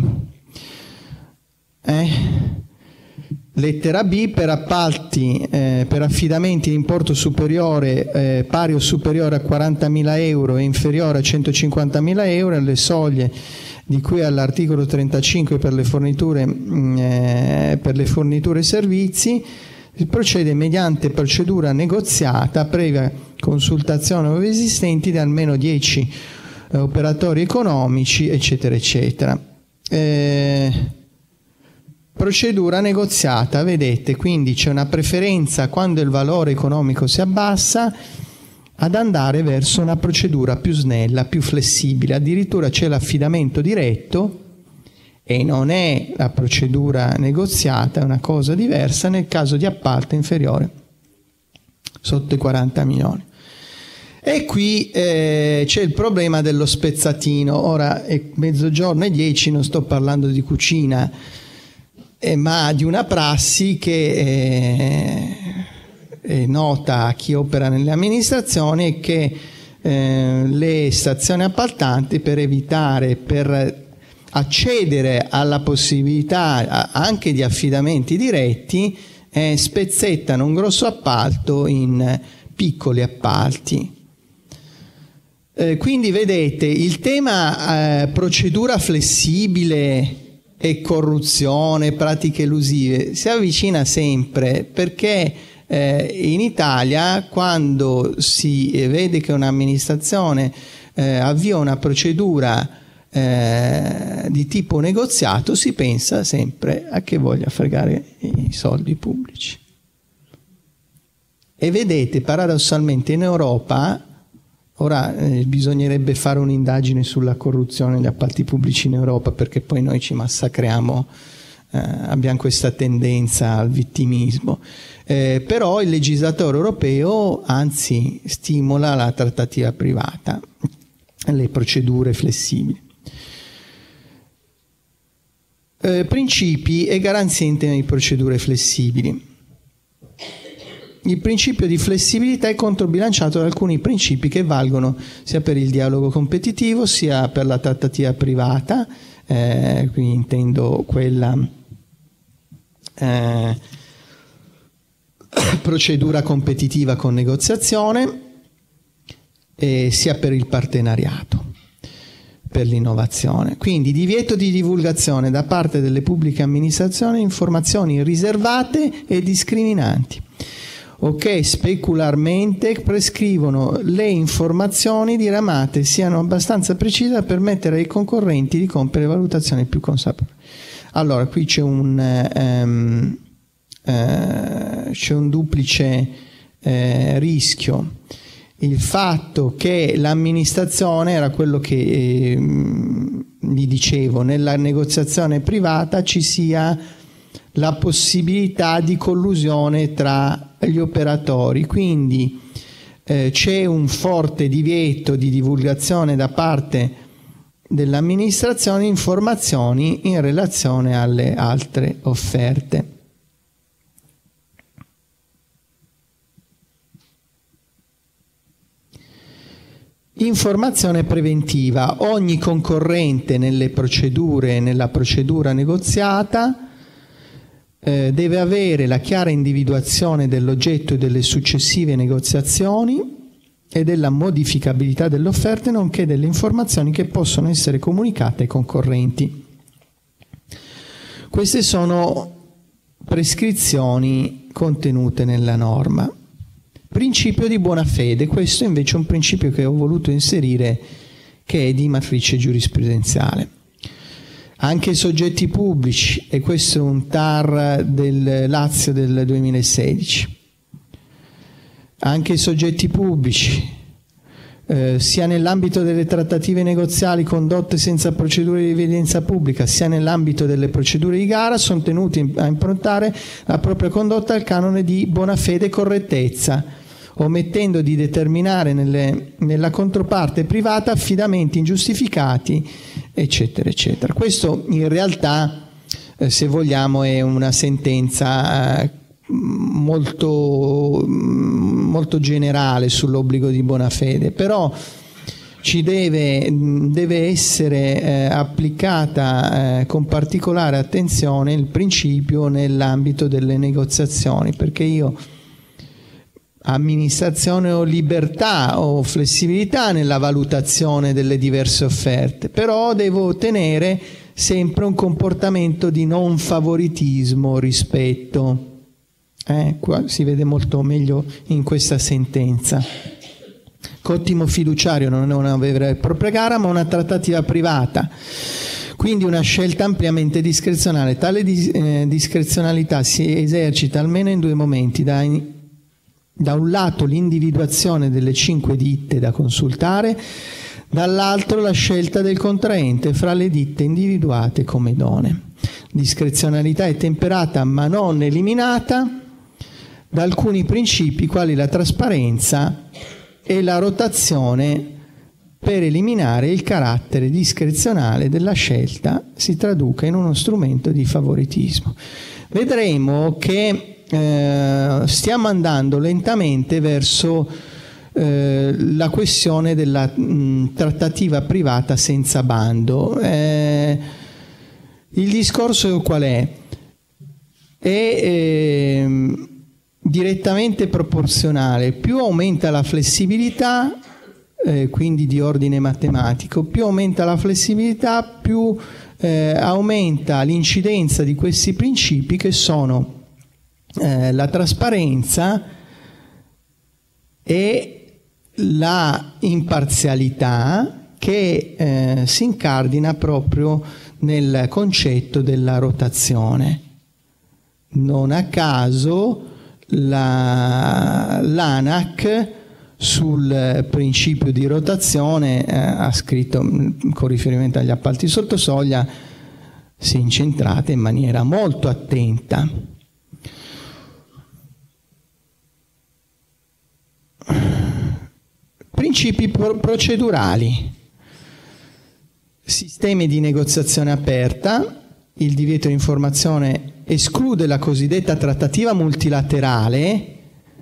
Eh? Lettera B: per appalti, eh, per affidamenti di importo superiore, eh, pari o superiore a quarantamila euro e inferiore a centocinquantamila euro, alle soglie di cui all'articolo trentacinque per le forniture, mh, eh, per le forniture e servizi, si procede mediante procedura negoziata previa consultazione ove esistenti di almeno dieci eh, operatori economici, eccetera, eccetera. Eh, procedura negoziata, vedete, quindi c'è una preferenza quando il valore economico si abbassa ad andare verso una procedura più snella, più flessibile. Addirittura c'è l'affidamento diretto, e non è la procedura negoziata, è una cosa diversa nel caso di appalto inferiore sotto i quaranta milioni. E qui eh, c'è il problema dello spezzatino. Ora è mezzogiorno e dieci, non sto parlando di cucina, eh, ma di una prassi che eh, è nota a chi opera nelle amministrazioni, e che eh, le stazioni appaltanti, per evitare, per accedere alla possibilità anche di affidamenti diretti, eh, spezzettano un grosso appalto in piccoli appalti. Eh, quindi vedete, il tema eh, procedura flessibile e corruzione, pratiche elusive si avvicina sempre, perché eh, in Italia, quando si vede che un'amministrazione eh, avvia una procedura Eh, di tipo negoziato, si pensa sempre a che voglia fregare i soldi pubblici. E vedete, paradossalmente in Europa, ora eh, bisognerebbe fare un'indagine sulla corruzione degli appalti pubblici in Europa, perché poi noi ci massacriamo, eh, abbiamo questa tendenza al vittimismo, eh, però il legislatore europeo anzi stimola la trattativa privata, le procedure flessibili. Eh, principi e garanzie in tema di procedure flessibili. Il principio di flessibilità è controbilanciato da alcuni principi che valgono sia per il dialogo competitivo sia per la trattativa privata, eh, qui intendo quella eh, procedura competitiva con negoziazione, eh, sia per il partenariato, per l'innovazione. Quindi divieto di divulgazione da parte delle pubbliche amministrazioni di informazioni riservate e discriminanti, o che specularmente prescrivono le informazioni diramate siano abbastanza precise da permettere ai concorrenti di compiere valutazioni più consapevoli. Allora, qui c'è un, um, uh, c'è un duplice uh, rischio. Il fatto che l'amministrazione, era quello che eh, vi dicevo, nella negoziazione privata ci sia la possibilità di collusione tra gli operatori, quindi eh, c'è un forte divieto di divulgazione da parte dell'amministrazione di informazioni in relazione alle altre offerte. Informazione preventiva. Ogni concorrente nelle procedure, nella procedura negoziata eh, deve avere la chiara individuazione dell'oggetto e delle successive negoziazioni e della modificabilità delle offerte, nonché delle informazioni che possono essere comunicate ai concorrenti. Queste sono prescrizioni contenute nella norma. Principio di buona fede, questo invece è un principio che ho voluto inserire, che è di matrice giurisprudenziale. Anche i soggetti pubblici, e questo è un T A R del Lazio del duemilasedici, anche i soggetti pubblici, eh, sia nell'ambito delle trattative negoziali condotte senza procedure di evidenza pubblica, sia nell'ambito delle procedure di gara, sono tenuti a improntare la propria condotta al canone di buona fede e correttezza, omettendo di determinare nelle, nella controparte privata affidamenti ingiustificati, eccetera, eccetera. Questo in realtà, eh, se vogliamo, è una sentenza eh, molto, molto generale sull'obbligo di buona fede, però ci deve, deve essere eh, applicata eh, con particolare attenzione il principio nell'ambito delle negoziazioni, perché io amministrazione o libertà o flessibilità nella valutazione delle diverse offerte, però devo tenere sempre un comportamento di non favoritismo rispetto. Eh, qua si vede molto meglio in questa sentenza. Cottimo fiduciario non è una vera e propria gara, ma una trattativa privata, quindi una scelta ampiamente discrezionale. Tale dis- eh, discrezionalità si esercita almeno in due momenti: da in- Da un lato l'individuazione delle cinque ditte da consultare, dall'altro la scelta del contraente fra le ditte individuate come idonee. Discrezionalità è temperata ma non eliminata da alcuni principi quali la trasparenza e la rotazione, per eliminare il carattere discrezionale della scelta si traduca in uno strumento di favoritismo. Vedremo che Eh, stiamo andando lentamente verso eh, la questione della mh, trattativa privata senza bando. Eh, il discorso qual è? È eh, direttamente proporzionale. Più aumenta la flessibilità, eh, quindi di ordine matematico, più aumenta la flessibilità, più eh, aumenta l'incidenza di questi principi, che sono Eh, la trasparenza e la imparzialità, che eh, si incardina proprio nel concetto della rotazione. Non a caso la, l'ANAC sul principio di rotazione eh, ha scritto, con riferimento agli appalti sotto soglia, si è incentrata in maniera molto attenta. Principi pro- procedurali: sistemi di negoziazione aperta. Il divieto di informazione esclude la cosiddetta trattativa multilaterale,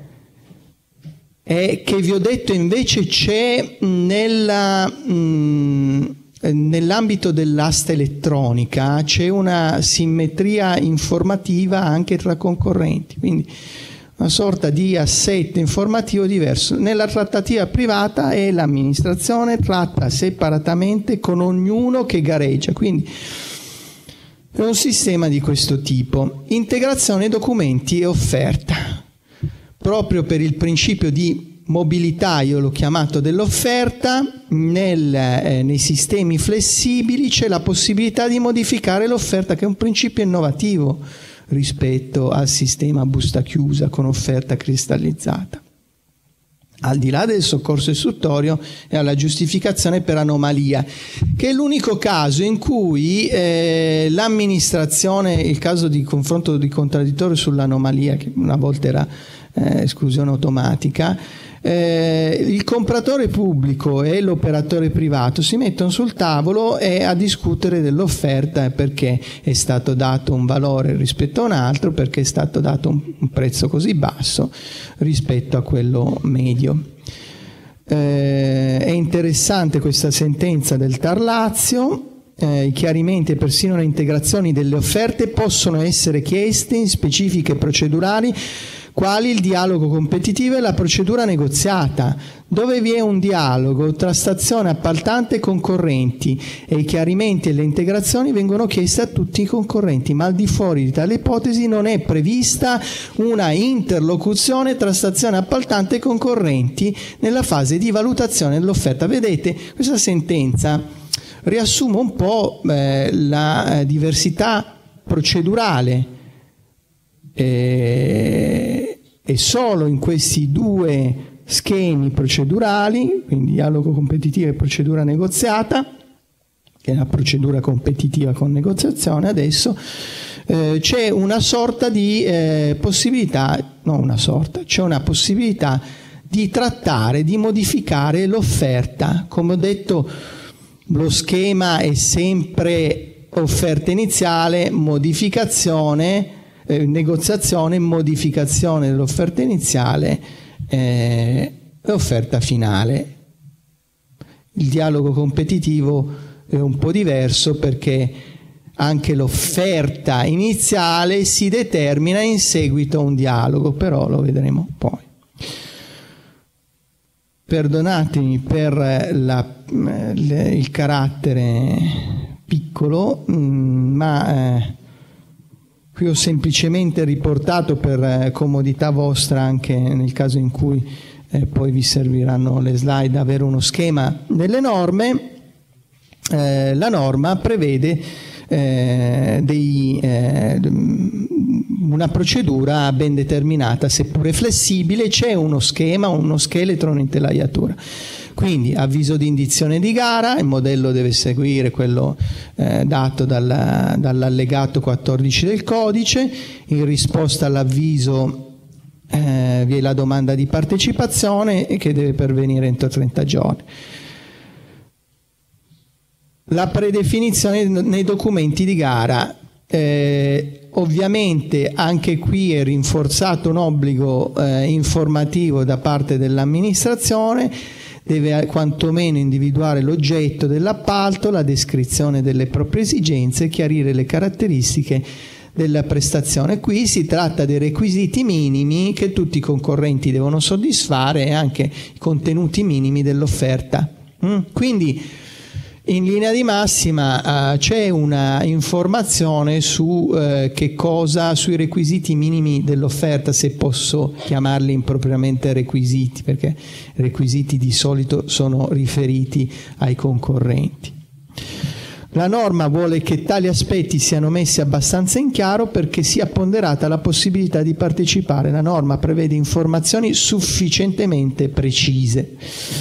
e che vi ho detto invece c'è nella, mh, nell'ambito dell'asta elettronica, c'è una simmetria informativa anche tra concorrenti, quindi una sorta di assetto informativo diverso. Nella trattativa privata è l'amministrazione tratta separatamente con ognuno che gareggia, quindi è un sistema di questo tipo. Integrazione documenti e offerta. Proprio per il principio di mobilità, io l'ho chiamato, dell'offerta, nel, eh, nei sistemi flessibili c'è la possibilità di modificare l'offerta, che è un principio innovativo rispetto al sistema a busta chiusa con offerta cristallizzata. Al di là del soccorso istruttorio e alla giustificazione per anomalia, che è l'unico caso in cui eh, l'amministrazione, il caso di confronto di contraddittorio sull'anomalia, che una volta era eh, esclusione automatica, eh, il compratore pubblico e l'operatore privato si mettono sul tavolo e a discutere dell'offerta, perché è stato dato un valore rispetto a un altro, perché è stato dato un, un prezzo così basso rispetto a quello medio. Eh, è interessante questa sentenza del T A R Lazio. Eh, I chiarimenti e persino le integrazioni delle offerte possono essere chiesti in specifiche procedurali, quali il dialogo competitivo e la procedura negoziata, dove vi è un dialogo tra stazione appaltante e concorrenti, e i chiarimenti e le integrazioni vengono chiesti a tutti i concorrenti, ma al di fuori di tale ipotesi non è prevista una interlocuzione tra stazione appaltante e concorrenti nella fase di valutazione dell'offerta. Vedete, questa sentenza riassume un po' eh, la diversità procedurale eh, e solo in questi due schemi procedurali, quindi dialogo competitivo e procedura negoziata, che è la procedura competitiva con negoziazione adesso, eh, c'è una sorta di eh, possibilità, non una sorta, c'è una possibilità di trattare, di modificare l'offerta. Come ho detto, lo schema è sempre offerta iniziale, modificazione, eh, negoziazione, modificazione dell'offerta iniziale eh, e offerta finale. Il dialogo competitivo è un po' diverso perché anche l'offerta iniziale si determina in seguito a un dialogo, però lo vedremo poi. Perdonatemi per la, il carattere piccolo, ma eh, qui ho semplicemente riportato per comodità vostra, anche nel caso in cui eh, poi vi serviranno le slide, avere uno schema delle norme. Eh, la norma prevede eh, dei, eh, una procedura ben determinata, seppure flessibile. C'è uno schema, uno scheletro, un'intelaiatura. Quindi avviso di indizione di gara, il modello deve seguire quello eh, dato dal, dall'allegato quattordici del codice. In risposta all'avviso eh, vi è la domanda di partecipazione che deve pervenire entro trenta giorni. La predefinizione nei documenti di gara, eh, ovviamente anche qui è rinforzato un obbligo eh, informativo da parte dell'amministrazione, deve quantomeno individuare l'oggetto dell'appalto, la descrizione delle proprie esigenze e chiarire le caratteristiche della prestazione. Qui si tratta dei requisiti minimi che tutti i concorrenti devono soddisfare e anche i contenuti minimi dell'offerta. Mm? Quindi in linea di massima uh, c'è una informazione su uh, che cosa, sui requisiti minimi dell'offerta, se posso chiamarli impropriamente requisiti, perché i requisiti di solito sono riferiti ai concorrenti. La norma vuole che tali aspetti siano messi abbastanza in chiaro perché sia ponderata la possibilità di partecipare. La norma prevede informazioni sufficientemente precise.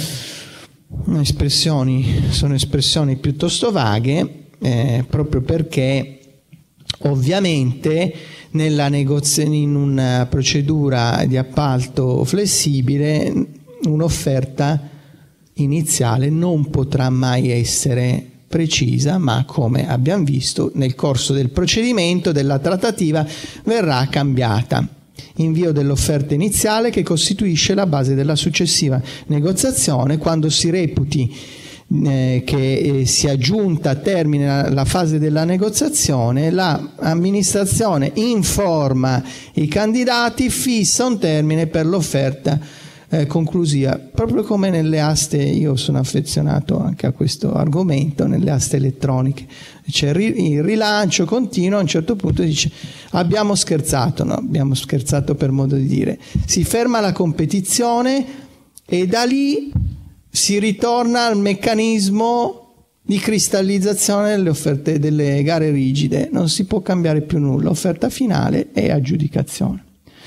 Espressioni, sono espressioni piuttosto vaghe, eh, proprio perché ovviamente nella negozia- in una procedura di appalto flessibile un'offerta iniziale non potrà mai essere precisa, ma come abbiamo visto nel corso del procedimento, della trattativa, verrà cambiata. Invio dell'offerta iniziale che costituisce la base della successiva negoziazione. Quando si reputi eh, che eh, sia giunta a termine la, la fase della negoziazione, l'amministrazione informa i candidati, fissa un termine per l'offerta eh, conclusiva, proprio come nelle aste. Io sono affezionato anche a questo argomento, nelle aste elettroniche c'è il rilancio continuo. A un certo punto dice abbiamo scherzato, no, abbiamo scherzato per modo di dire, si ferma la competizione e da lì si ritorna al meccanismo di cristallizzazione delle offerte, delle gare rigide. Non si può cambiare più nulla, offerta finale e aggiudicazione.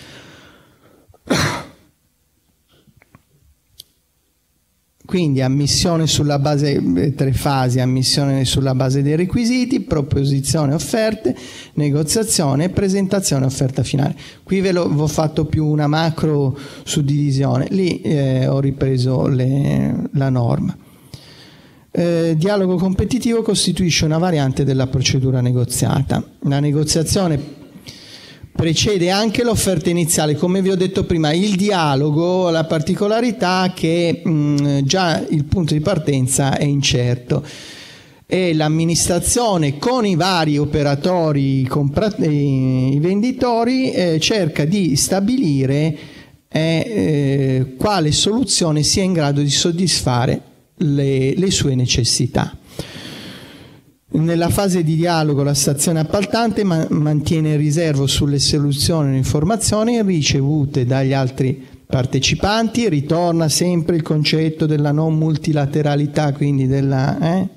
Quindi ammissione sulla base, tre fasi: ammissione sulla base dei requisiti, proposizione offerte, negoziazione, presentazione offerta finale. Qui ve l'ho ho fatto più una macro suddivisione, lì eh, ho ripreso le, la norma. Eh, dialogo competitivo costituisce una variante della procedura negoziata. La negoziazione precede anche l'offerta iniziale. Come vi ho detto prima, il dialogo ha la particolarità che mh, già il punto di partenza è incerto e l'amministrazione con i vari operatori, i, i venditori, eh, cerca di stabilire eh, eh, quale soluzione sia in grado di soddisfare le, le sue necessità. Nella fase di dialogo la stazione appaltante ma mantiene riservo sulle soluzioni e informazioni ricevute dagli altri partecipanti. Ritorna sempre il concetto della non multilateralità, quindi della, eh,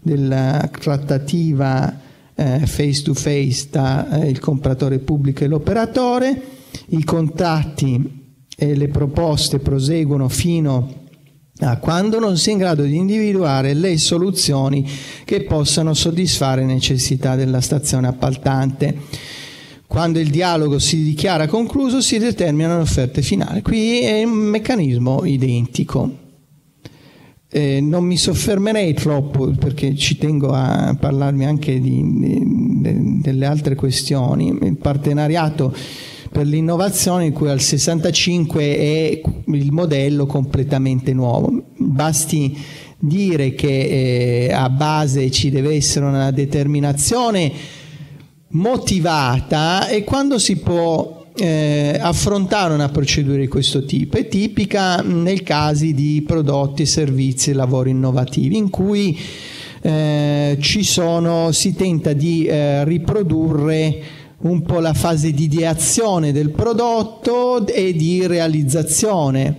della trattativa eh, face to face tra eh, il compratore pubblico e l'operatore. I contatti e le proposte proseguono fino a quando non si è in grado di individuare le soluzioni che possano soddisfare le necessità della stazione appaltante. Quando il dialogo si dichiara concluso, si determinano le offerte finali. Qui è un meccanismo identico. Eh, non mi soffermerei troppo, perché ci tengo a parlarvi anche di, di, de, delle altre questioni. Il partenariato per l'innovazione, in cui al sessantacinque è il modello completamente nuovo. Basti dire che eh, a base ci deve essere una determinazione motivata, e quando si può eh, affrontare una procedura di questo tipo è tipica nei casi di prodotti, servizi e lavori innovativi, in cui eh, ci sono, si tenta di eh, riprodurre un po' la fase di ideazione del prodotto e di realizzazione.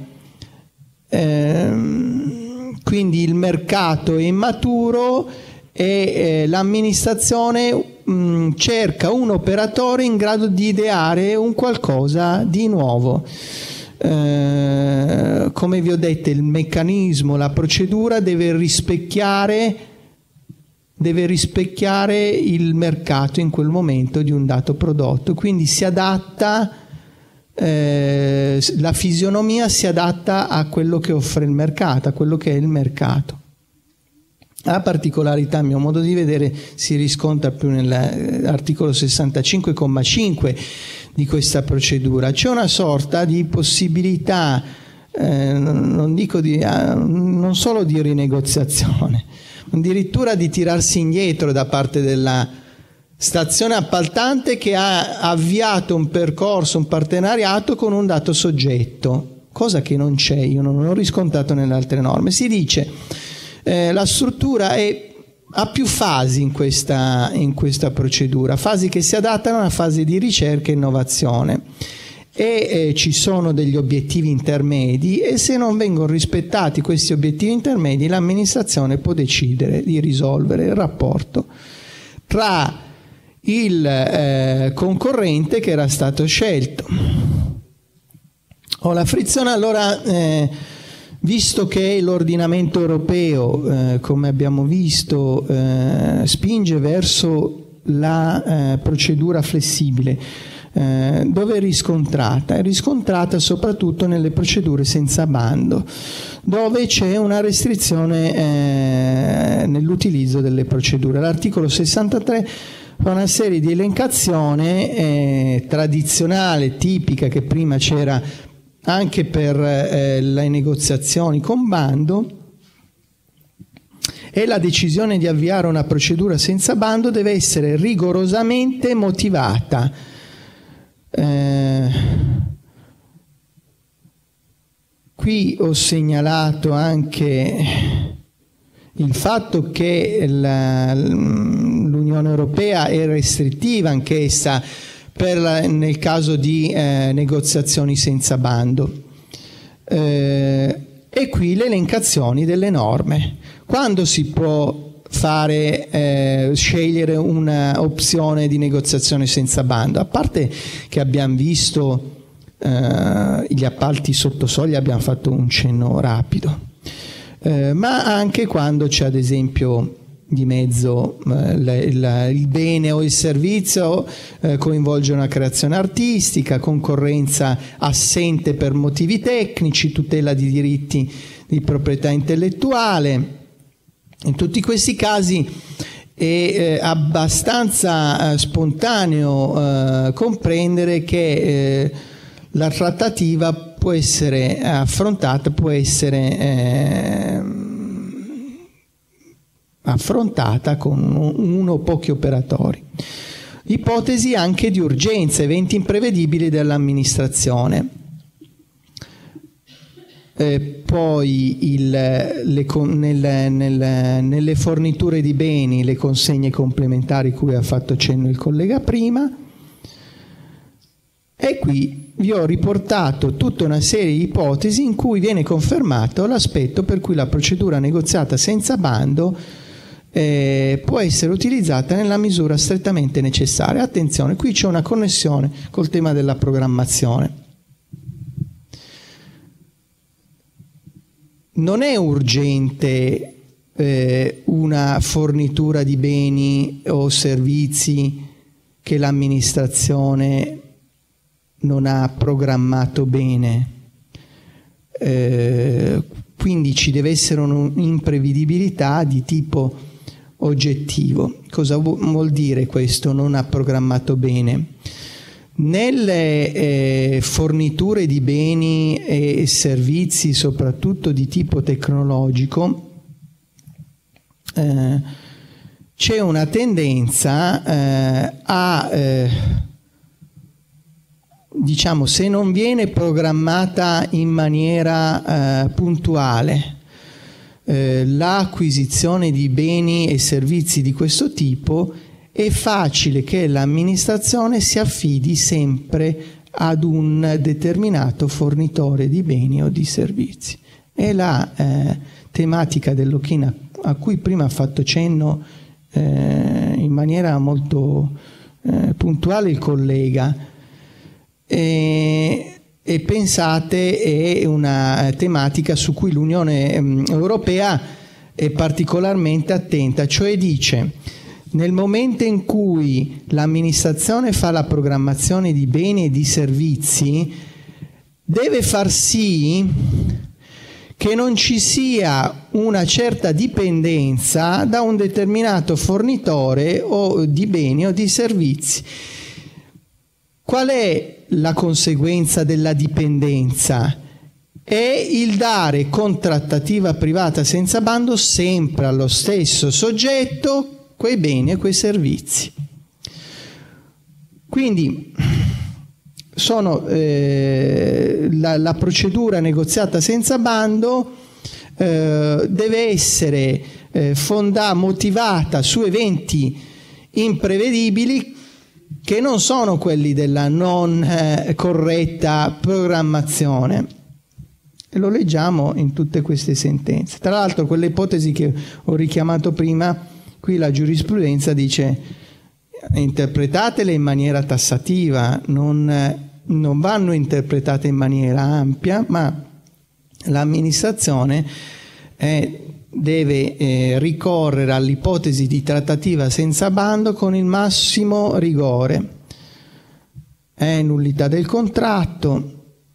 Ehm, quindi il mercato è immaturo e eh, l'amministrazione mh, cerca un operatore in grado di ideare un qualcosa di nuovo. Eh, come vi ho detto, il meccanismo, la procedura deve rispecchiare deve rispecchiare il mercato in quel momento di un dato prodotto, quindi si adatta, eh, la fisionomia si adatta a quello che offre il mercato, a quello che è il mercato. La particolarità, a mio modo di vedere, si riscontra più nell'articolo sessantacinque comma cinque di questa procedura. C'è una sorta di possibilità, eh, non dico di, eh, non solo di rinegoziazione, addirittura di tirarsi indietro da parte della stazione appaltante, che ha avviato un percorso, un partenariato con un dato soggetto, cosa che non c'è, io non ho riscontrato nelle altre norme. Si dice eh, la struttura è, ha più fasi in questa, in questa procedura, fasi che si adattano a una fase di ricerca e innovazione. E eh, ci sono degli obiettivi intermedi, e se non vengono rispettati questi obiettivi intermedi, l'amministrazione può decidere di risolvere il rapporto tra il eh, concorrente che era stato scelto. O la frizione, allora, eh, visto che l'ordinamento europeo, eh, come abbiamo visto, eh, spinge verso la eh, procedura flessibile, Eh, dove è riscontrata? È riscontrata soprattutto nelle procedure senza bando, dove c'è una restrizione eh, nell'utilizzo delle procedure. L'articolo sessantatré fa una serie di elencazione eh, tradizionale, tipica, che prima c'era anche per eh, le negoziazioni con bando, e la decisione di avviare una procedura senza bando deve essere rigorosamente motivata. Eh, qui ho segnalato anche il fatto che l'Unione Europea è restrittiva anch'essa per la, nel caso di eh, negoziazioni senza bando, eh, e qui le elencazioni delle norme. Quando si può fare eh, scegliere un'opzione di negoziazione senza bando? A parte che abbiamo visto eh, gli appalti sotto soglia, abbiamo fatto un cenno rapido, eh, ma anche quando c'è ad esempio di mezzo eh, la, la, il bene o il servizio eh, coinvolge una creazione artistica, concorrenza assente per motivi tecnici, tutela di diritti di proprietà intellettuale. In tutti questi casi è eh, abbastanza eh, spontaneo eh, comprendere che eh, la trattativa può essere affrontata, può essere eh, affrontata con uno o pochi operatori. Ipotesi anche di urgenza, eventi imprevedibili dell'amministrazione. Eh, poi il, le, nel, nel, nelle forniture di beni, le consegne complementari cui ha fatto cenno il collega prima, e qui vi ho riportato tutta una serie di ipotesi in cui viene confermato l'aspetto per cui la procedura negoziata senza bando eh, può essere utilizzata nella misura strettamente necessaria. Attenzione, qui c'è una connessione col tema della programmazione. Non è urgente eh, una fornitura di beni o servizi che l'amministrazione non ha programmato bene. Eh, quindi ci deve essere un'imprevedibilità di tipo oggettivo. Cosa vuol dire questo? Non ha programmato bene. Nelle eh, forniture di beni e servizi, soprattutto di tipo tecnologico, eh, c'è una tendenza eh, a, eh, diciamo, se non viene programmata in maniera eh, puntuale eh, l'acquisizione di beni e servizi di questo tipo, è facile che l'amministrazione si affidi sempre ad un determinato fornitore di beni o di servizi. È la eh, tematica del lock-in a cui prima ha fatto cenno eh, in maniera molto eh, puntuale il collega. E, e pensate, è una tematica su cui l'Unione Europea è particolarmente attenta, cioè dice: nel momento in cui l'amministrazione fa la programmazione di beni e di servizi, deve far sì che non ci sia una certa dipendenza da un determinato fornitore o di beni o di servizi. Qual è la conseguenza della dipendenza? È il dare contrattativa privata senza bando sempre allo stesso soggetto quei beni e quei servizi. Quindi sono, eh, la, la procedura negoziata senza bando eh, deve essere eh, fonda, motivata su eventi imprevedibili che non sono quelli della non eh, corretta programmazione. E lo leggiamo in tutte queste sentenze. Tra l'altro, quelle ipotesi che ho richiamato prima, qui la giurisprudenza dice: interpretatele in maniera tassativa, non, non vanno interpretate in maniera ampia, ma l'amministrazione eh, deve eh, ricorrere all'ipotesi di trattativa senza bando con il massimo rigore. È nullità del contratto.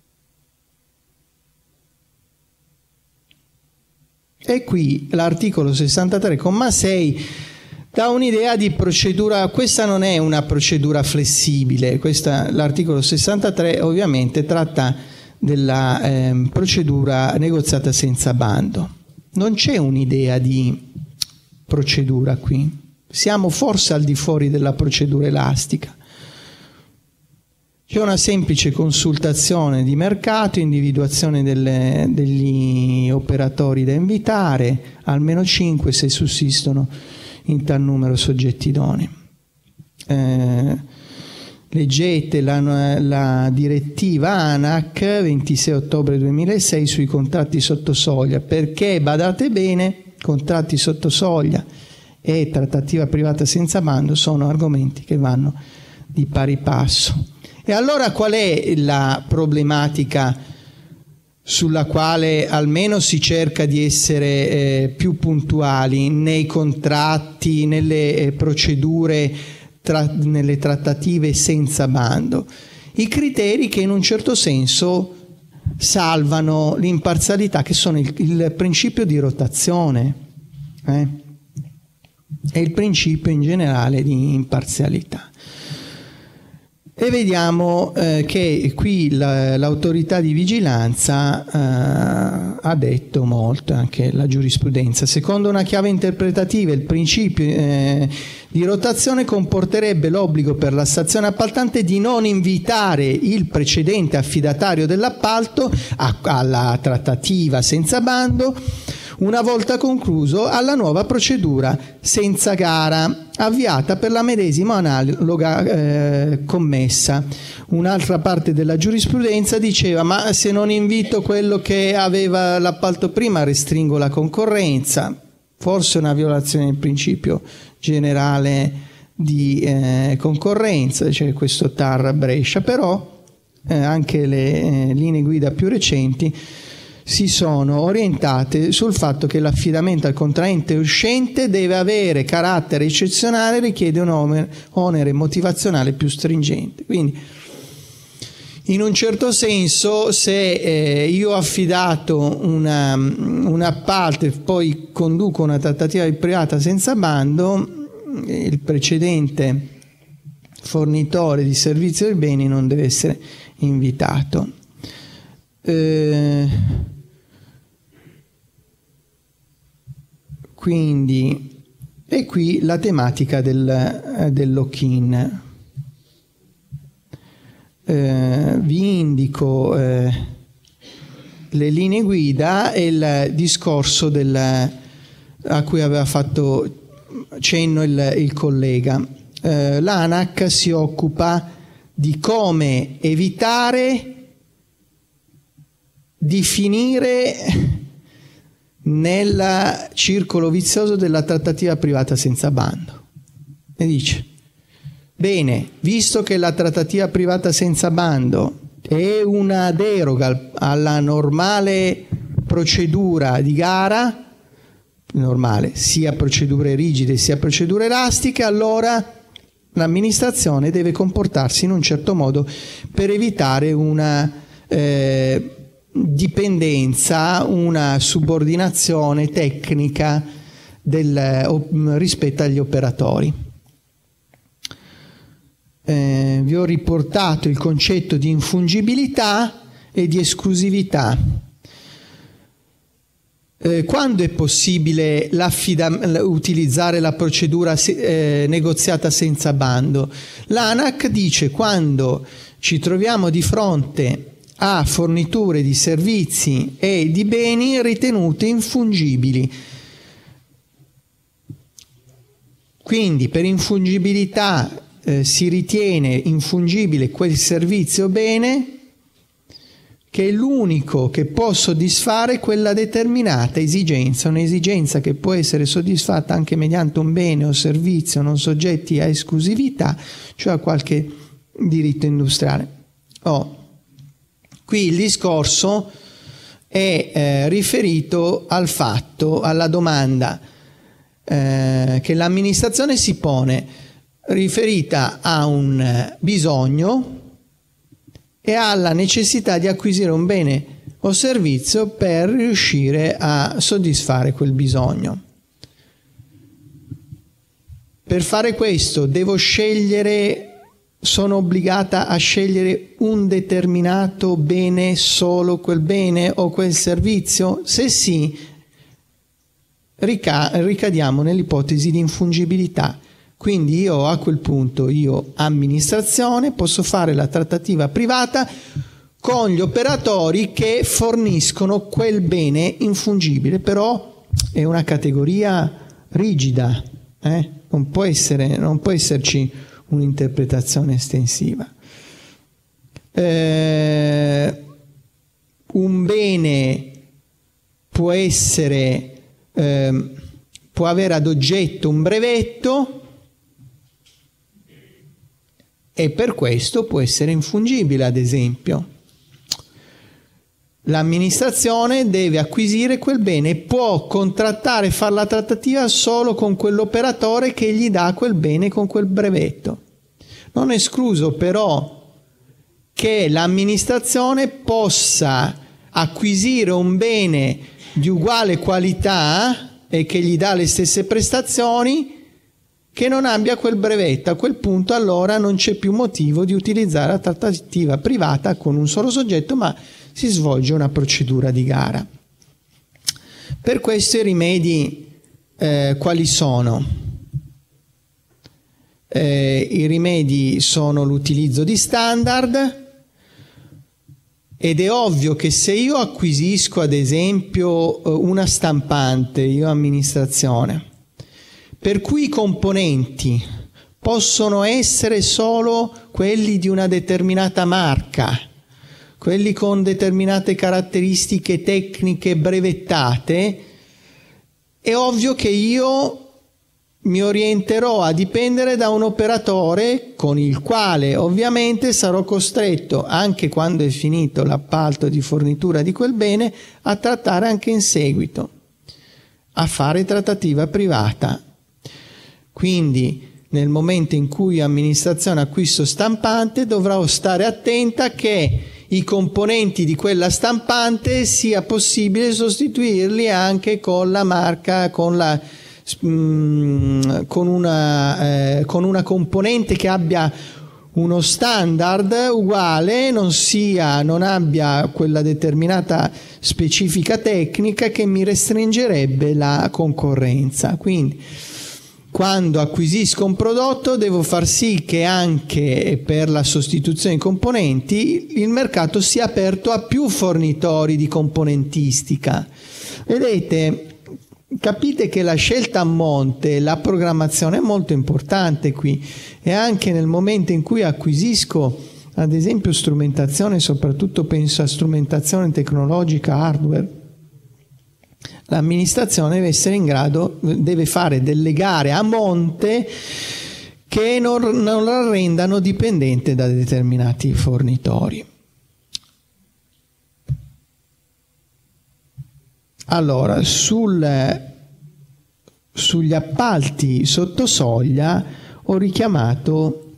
E qui l'articolo sessantatré comma sei dà un'idea di procedura. Questa non è una procedura flessibile, questa, l'articolo sessantatré ovviamente tratta della eh, procedura negoziata senza bando. Non c'è un'idea di procedura qui, siamo forse al di fuori della procedura elastica. C'è una semplice consultazione di mercato, individuazione delle, degli operatori da invitare, almeno cinque se sussistono in tal numero soggetti idonei. Eh, leggete la, la direttiva ANAC ventisei ottobre duemilasei sui contratti sotto soglia, perché, badate bene, contratti sotto soglia e trattativa privata senza bando sono argomenti che vanno di pari passo. E allora qual è la problematica sulla quale almeno si cerca di essere eh, più puntuali nei contratti, nelle eh, procedure, tra, nelle trattative senza bando? I criteri che in un certo senso salvano l'imparzialità, che sono il, il principio di rotazione eh? e il principio in generale di imparzialità. E vediamo eh, che qui la, l'autorità di vigilanza eh, ha detto molto, anche la giurisprudenza. Secondo una chiave interpretativa, il principio eh, di rotazione comporterebbe l'obbligo per la stazione appaltante di non invitare il precedente affidatario dell'appalto a, alla trattativa senza bando una volta concluso alla nuova procedura senza gara avviata per la medesima analoga eh, commessa. Un'altra parte della giurisprudenza diceva: ma se non invito quello che aveva l'appalto prima restringo la concorrenza. forse una violazione del principio generale di eh, concorrenza, cioè questo T A R Brescia, però eh, anche le eh, linee guida più recenti si sono orientate sul fatto che l'affidamento al contraente uscente deve avere carattere eccezionale e richiede un onere motivazionale più stringente. Quindi, in un certo senso, se eh, io ho affidato una, un appalto e poi conduco una trattativa privata senza bando, il precedente fornitore di servizi e beni non deve essere invitato. Eh, quindi, e qui la tematica del, del lock-in. Eh, vi indico eh, le linee guida e il discorso del, a cui aveva fatto cenno il, il collega. Eh, L'ANAC si occupa di come evitare di finire nel circolo vizioso della trattativa privata senza bando. E dice: bene, visto che la trattativa privata senza bando è una deroga alla normale procedura di gara, normale, sia procedure rigide sia procedure elastiche, allora l'amministrazione deve comportarsi in un certo modo per evitare una eh, dipendenza, una subordinazione tecnica del, rispetto agli operatori. Eh, vi ho riportato il concetto di infungibilità e di esclusività. Eh, quando è possibile utilizzare la procedura eh, negoziata senza bando? L'ANAC dice quando ci troviamo di fronte a forniture di servizi e di beni ritenute infungibili. Quindi per infungibilità eh, si ritiene infungibile quel servizio o bene che è l'unico che può soddisfare quella determinata esigenza, un'esigenza che può essere soddisfatta anche mediante un bene o servizio non soggetti a esclusività, cioè a qualche diritto industriale. Oh, qui il discorso è eh, riferito al fatto, alla domanda eh, che l'amministrazione si pone riferita a un bisogno e alla necessità di acquisire un bene o servizio per riuscire a soddisfare quel bisogno. Per fare questo devo scegliere, sono obbligata a scegliere un determinato bene, solo quel bene o quel servizio? Se sì, ricadiamo nell'ipotesi di infungibilità. Quindi io a quel punto, io amministrazione, posso fare la trattativa privata con gli operatori che forniscono quel bene infungibile, però è una categoria rigida, eh? non può essere, non può esserci un'interpretazione estensiva. Eh, un bene può essere, eh, può avere ad oggetto un brevetto, e per questo può essere infungibile, ad esempio. L'amministrazione deve acquisire quel bene e può contrattare e fare la trattativa solo con quell'operatore che gli dà quel bene con quel brevetto. Non è escluso però che l'amministrazione possa acquisire un bene di uguale qualità e che gli dà le stesse prestazioni che non abbia quel brevetto. A quel punto allora non c'è più motivo di utilizzare la trattativa privata con un solo soggetto, ma si svolge una procedura di gara. Per questo i rimedi eh, quali sono? Eh, I rimedi sono l'utilizzo di standard, ed è ovvio che se io acquisisco ad esempio una stampante, io amministrazione, per cui i componenti possono essere solo quelli di una determinata marca, quelli con determinate caratteristiche tecniche brevettate, è ovvio che io mi orienterò a dipendere da un operatore con il quale ovviamente sarò costretto, anche quando è finito l'appalto di fornitura di quel bene, a trattare anche in seguito, a fare trattativa privata. Quindi nel momento in cui amministrazione acquisto stampante dovrò stare attenta che i componenti di quella stampante sia possibile sostituirli anche con la marca, con la Con una, eh, con una componente che abbia uno standard uguale, non sia, non abbia quella determinata specifica tecnica che mi restringerebbe la concorrenza. Quindi quando acquisisco un prodotto devo far sì che anche per la sostituzione di componenti il mercato sia aperto a più fornitori di componentistica. Vedete, capite che la scelta a monte, la programmazione è molto importante qui, e anche nel momento in cui acquisisco ad esempio strumentazione, soprattutto penso a strumentazione tecnologica hardware, l'amministrazione deve essere in grado, deve fare delle gare a monte che non, non la rendano dipendente da determinati fornitori. Allora, sul, sugli appalti sotto soglia ho richiamato,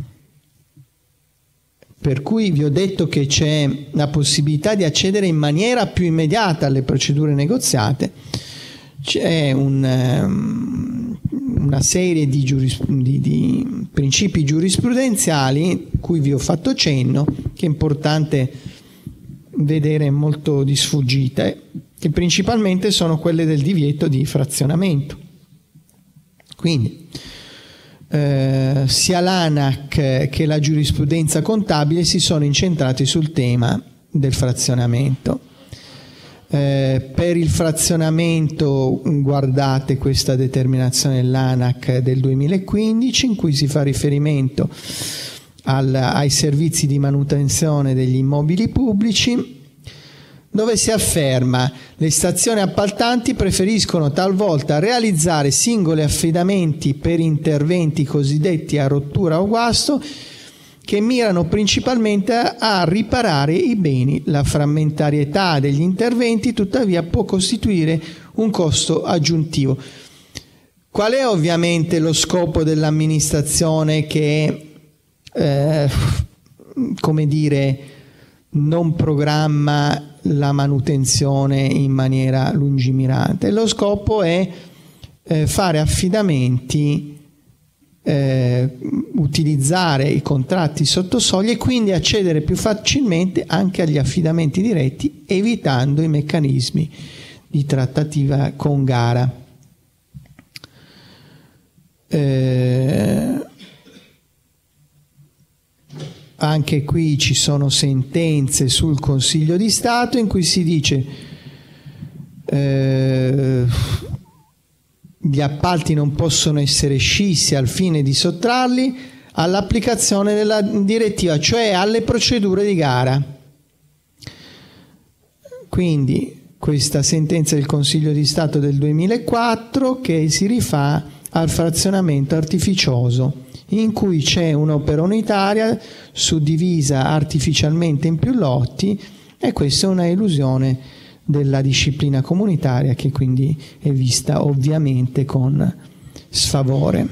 per cui vi ho detto che c'è la possibilità di accedere in maniera più immediata alle procedure negoziate. C'è un, una serie di, giuris, di, di principi giurisprudenziali cui vi ho fatto cenno, che è importante vedere molto di sfuggita, che principalmente sono quelle del divieto di frazionamento. Quindi eh, sia l'ANAC che la giurisprudenza contabile si sono incentrati sul tema del frazionamento. Eh, per il frazionamento guardate questa determinazione dell'ANAC del duemilaquindici in cui si fa riferimento al, ai servizi di manutenzione degli immobili pubblici, dove si afferma: le stazioni appaltanti preferiscono talvolta realizzare singoli affidamenti per interventi cosiddetti a rottura o guasto che mirano principalmente a riparare i beni. La frammentarietà degli interventi tuttavia può costituire un costo aggiuntivo. Qual è ovviamente lo scopo dell'amministrazione che, eh, come dire, non programma la manutenzione in maniera lungimirante? Lo scopo è eh, fare affidamenti, eh, utilizzare i contratti sotto soglia e quindi accedere più facilmente anche agli affidamenti diretti, evitando i meccanismi di trattativa con gara. Eh, Anche qui ci sono sentenze sul Consiglio di Stato in cui si dice eh, gli appalti non possono essere scissi al fine di sottrarli all'applicazione della direttiva, cioè alle procedure di gara. Quindi questa sentenza del Consiglio di Stato del duemilaquattro che si rifà al frazionamento artificioso, in cui c'è un'opera unitaria suddivisa artificialmente in più lotti, e questa è una elusione della disciplina comunitaria che quindi è vista ovviamente con sfavore.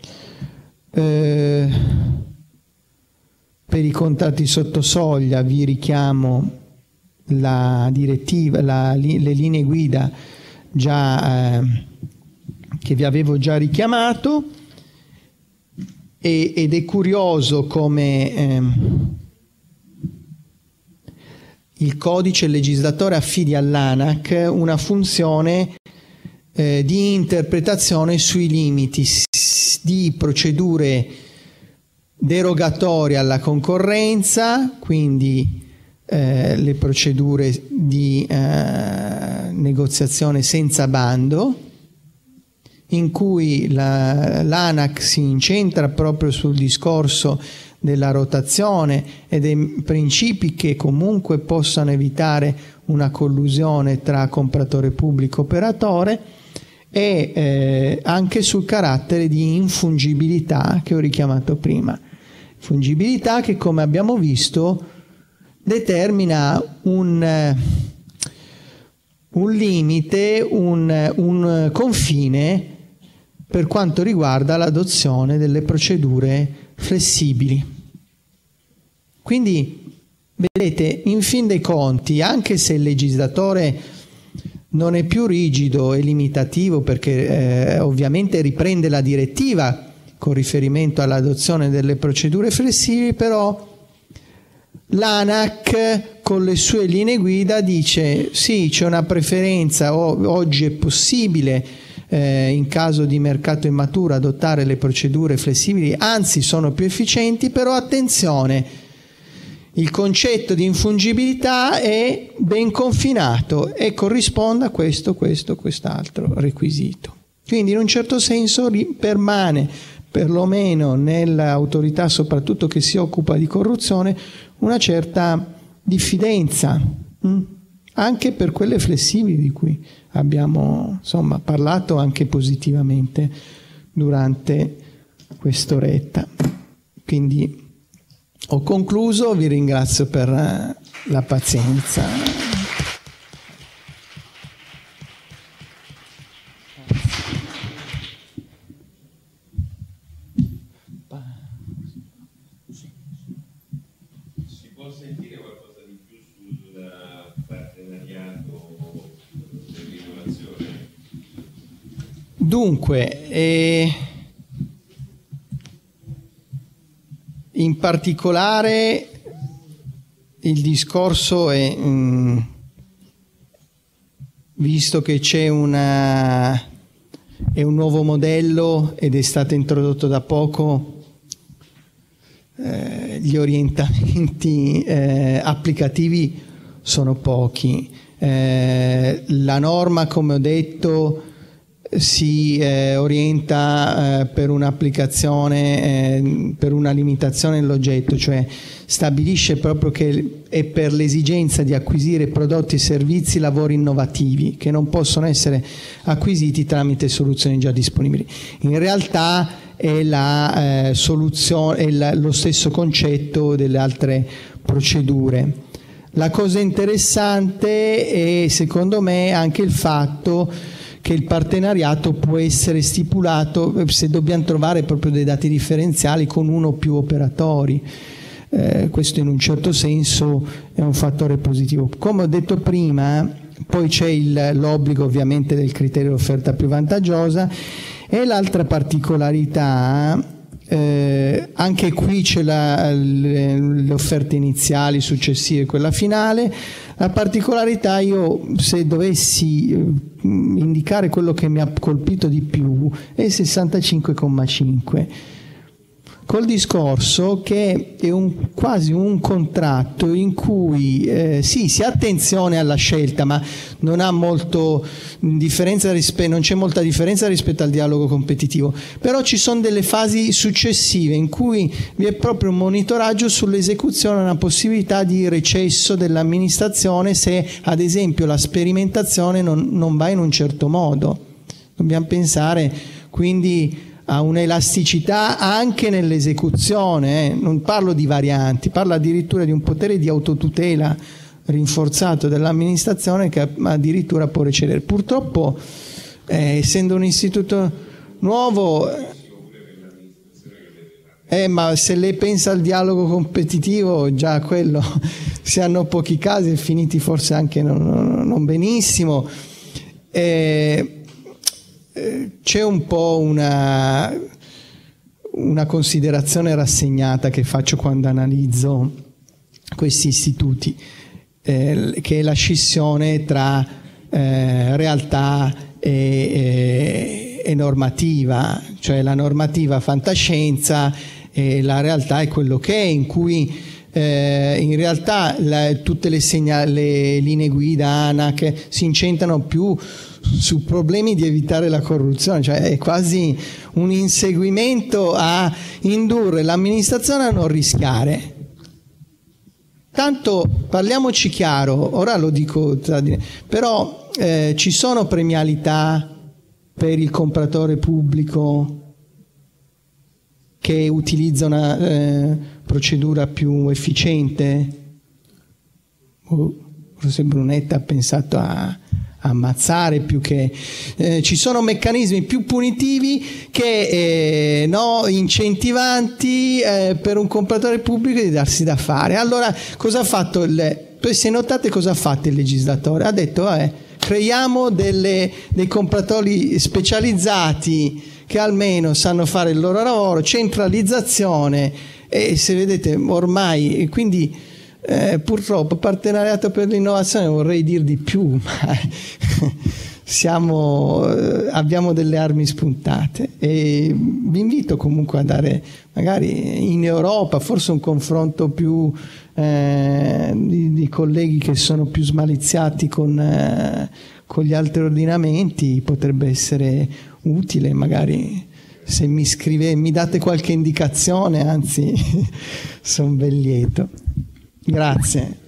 Eh, per i contratti sotto soglia vi richiamo la direttiva, la, le linee guida già, eh, che vi avevo già richiamato. Ed è curioso come ehm, il codice, il legislatore affidi all'ANAC una funzione eh, di interpretazione sui limiti di procedure derogatorie alla concorrenza, quindi eh, le procedure di eh, negoziazione senza bando, in cui la, l'ANAC si incentra proprio sul discorso della rotazione e dei principi che comunque possano evitare una collusione tra compratore pubblico e operatore, e eh, anche sul carattere di infungibilità che ho richiamato prima. Fungibilità che, come abbiamo visto, determina un, un limite, un, un confine per quanto riguarda l'adozione delle procedure flessibili. Quindi, vedete, in fin dei conti, anche se il legislatore non è più rigido e limitativo, perché eh, ovviamente riprende la direttiva con riferimento all'adozione delle procedure flessibili, però l'ANAC con le sue linee guida dice sì, c'è una preferenza, o, oggi è possibile eh, in caso di mercato immaturo adottare le procedure flessibili, anzi sono più efficienti, però attenzione, il concetto di infungibilità è ben confinato e corrisponde a questo, questo, quest'altro requisito. Quindi in un certo senso permane, perlomeno nell'autorità soprattutto che si occupa di corruzione, una certa diffidenza, mh? anche per quelle flessibili di cui abbiamo insomma, parlato anche positivamente durante quest'oretta. Quindi ho concluso, vi ringrazio per la pazienza. Si può sentire qualcosa di più sul partenariato dell'innovazione? Dunque, eh, in particolare il discorso è, mh, visto che c'è una, è un nuovo modello ed è stato introdotto da poco, eh, gli orientamenti eh, applicativi sono pochi. Eh, la norma, come ho detto, si eh, orienta eh, per un'applicazione, eh, per una limitazione dell'oggetto, cioè stabilisce proprio che è per l'esigenza di acquisire prodotti e servizi lavori innovativi che non possono essere acquisiti tramite soluzioni già disponibili. In realtà è, la, eh, soluzione, è la, lo stesso concetto delle altre procedure. La cosa interessante è, secondo me, anche il fatto che il partenariato può essere stipulato se dobbiamo trovare proprio dei dati differenziali con uno o più operatori. Eh, questo in un certo senso è un fattore positivo. Come ho detto prima, poi c'è l'obbligo ovviamente del criterio di offerta più vantaggiosa e l'altra particolarità, eh, anche qui c'è le offerte iniziali, successive e quella finale. La particolarità, io se dovessi indicare quello che mi ha colpito di più, è il sessantacinque virgola cinque, col discorso che è un, quasi un contratto in cui eh, sì, si ha attenzione alla scelta, ma non ha molto differenza rispe- non c'è molta differenza rispetto al dialogo competitivo, però ci sono delle fasi successive in cui vi è proprio un monitoraggio sull'esecuzione, una possibilità di recesso dell'amministrazione se ad esempio la sperimentazione non, non va in un certo modo. Dobbiamo pensare quindi a un'elasticità anche nell'esecuzione, eh. non parlo di varianti, parlo addirittura di un potere di autotutela rinforzato dell'amministrazione che addirittura può recedere. Purtroppo, eh, essendo un istituto nuovo, eh, ma se lei pensa al dialogo competitivo, già quello, se hanno pochi casi è finiti forse anche non, non, non benissimo. Eh, C'è un po' una, una considerazione rassegnata che faccio quando analizzo questi istituti, eh, che è la scissione tra eh, realtà e, e, e normativa, cioè la normativa fantascienza e la realtà è quello che è, in cui eh, in realtà la, tutte le, segnali, le linee guida ANAC si incentrano più su problemi di evitare la corruzione, cioè è quasi un inseguimento a indurre l'amministrazione a non rischiare. Tanto parliamoci chiaro, ora lo dico, però eh, ci sono premialità per il compratore pubblico che utilizza una eh, procedura più efficiente? Oh, forse Brunetta ha pensato a ammazzare più che eh, ci sono meccanismi più punitivi che eh, no, incentivanti eh, per un compratore pubblico di darsi da fare. Allora cosa ha fatto il, se notate cosa ha fatto il legislatore? Ha detto eh, creiamo delle, dei compratori specializzati che almeno sanno fare il loro lavoro, centralizzazione, e se vedete ormai, quindi Eh, purtroppo partenariato per l'innovazione vorrei dir di più, ma siamo, eh, abbiamo delle armi spuntate, e vi invito comunque a dare magari in Europa forse un confronto più eh, di, di colleghi che sono più smaliziati con, eh, con gli altri ordinamenti, potrebbe essere utile. Magari se mi scrive, mi date qualche indicazione, anzi sono ben lieto. Grazie.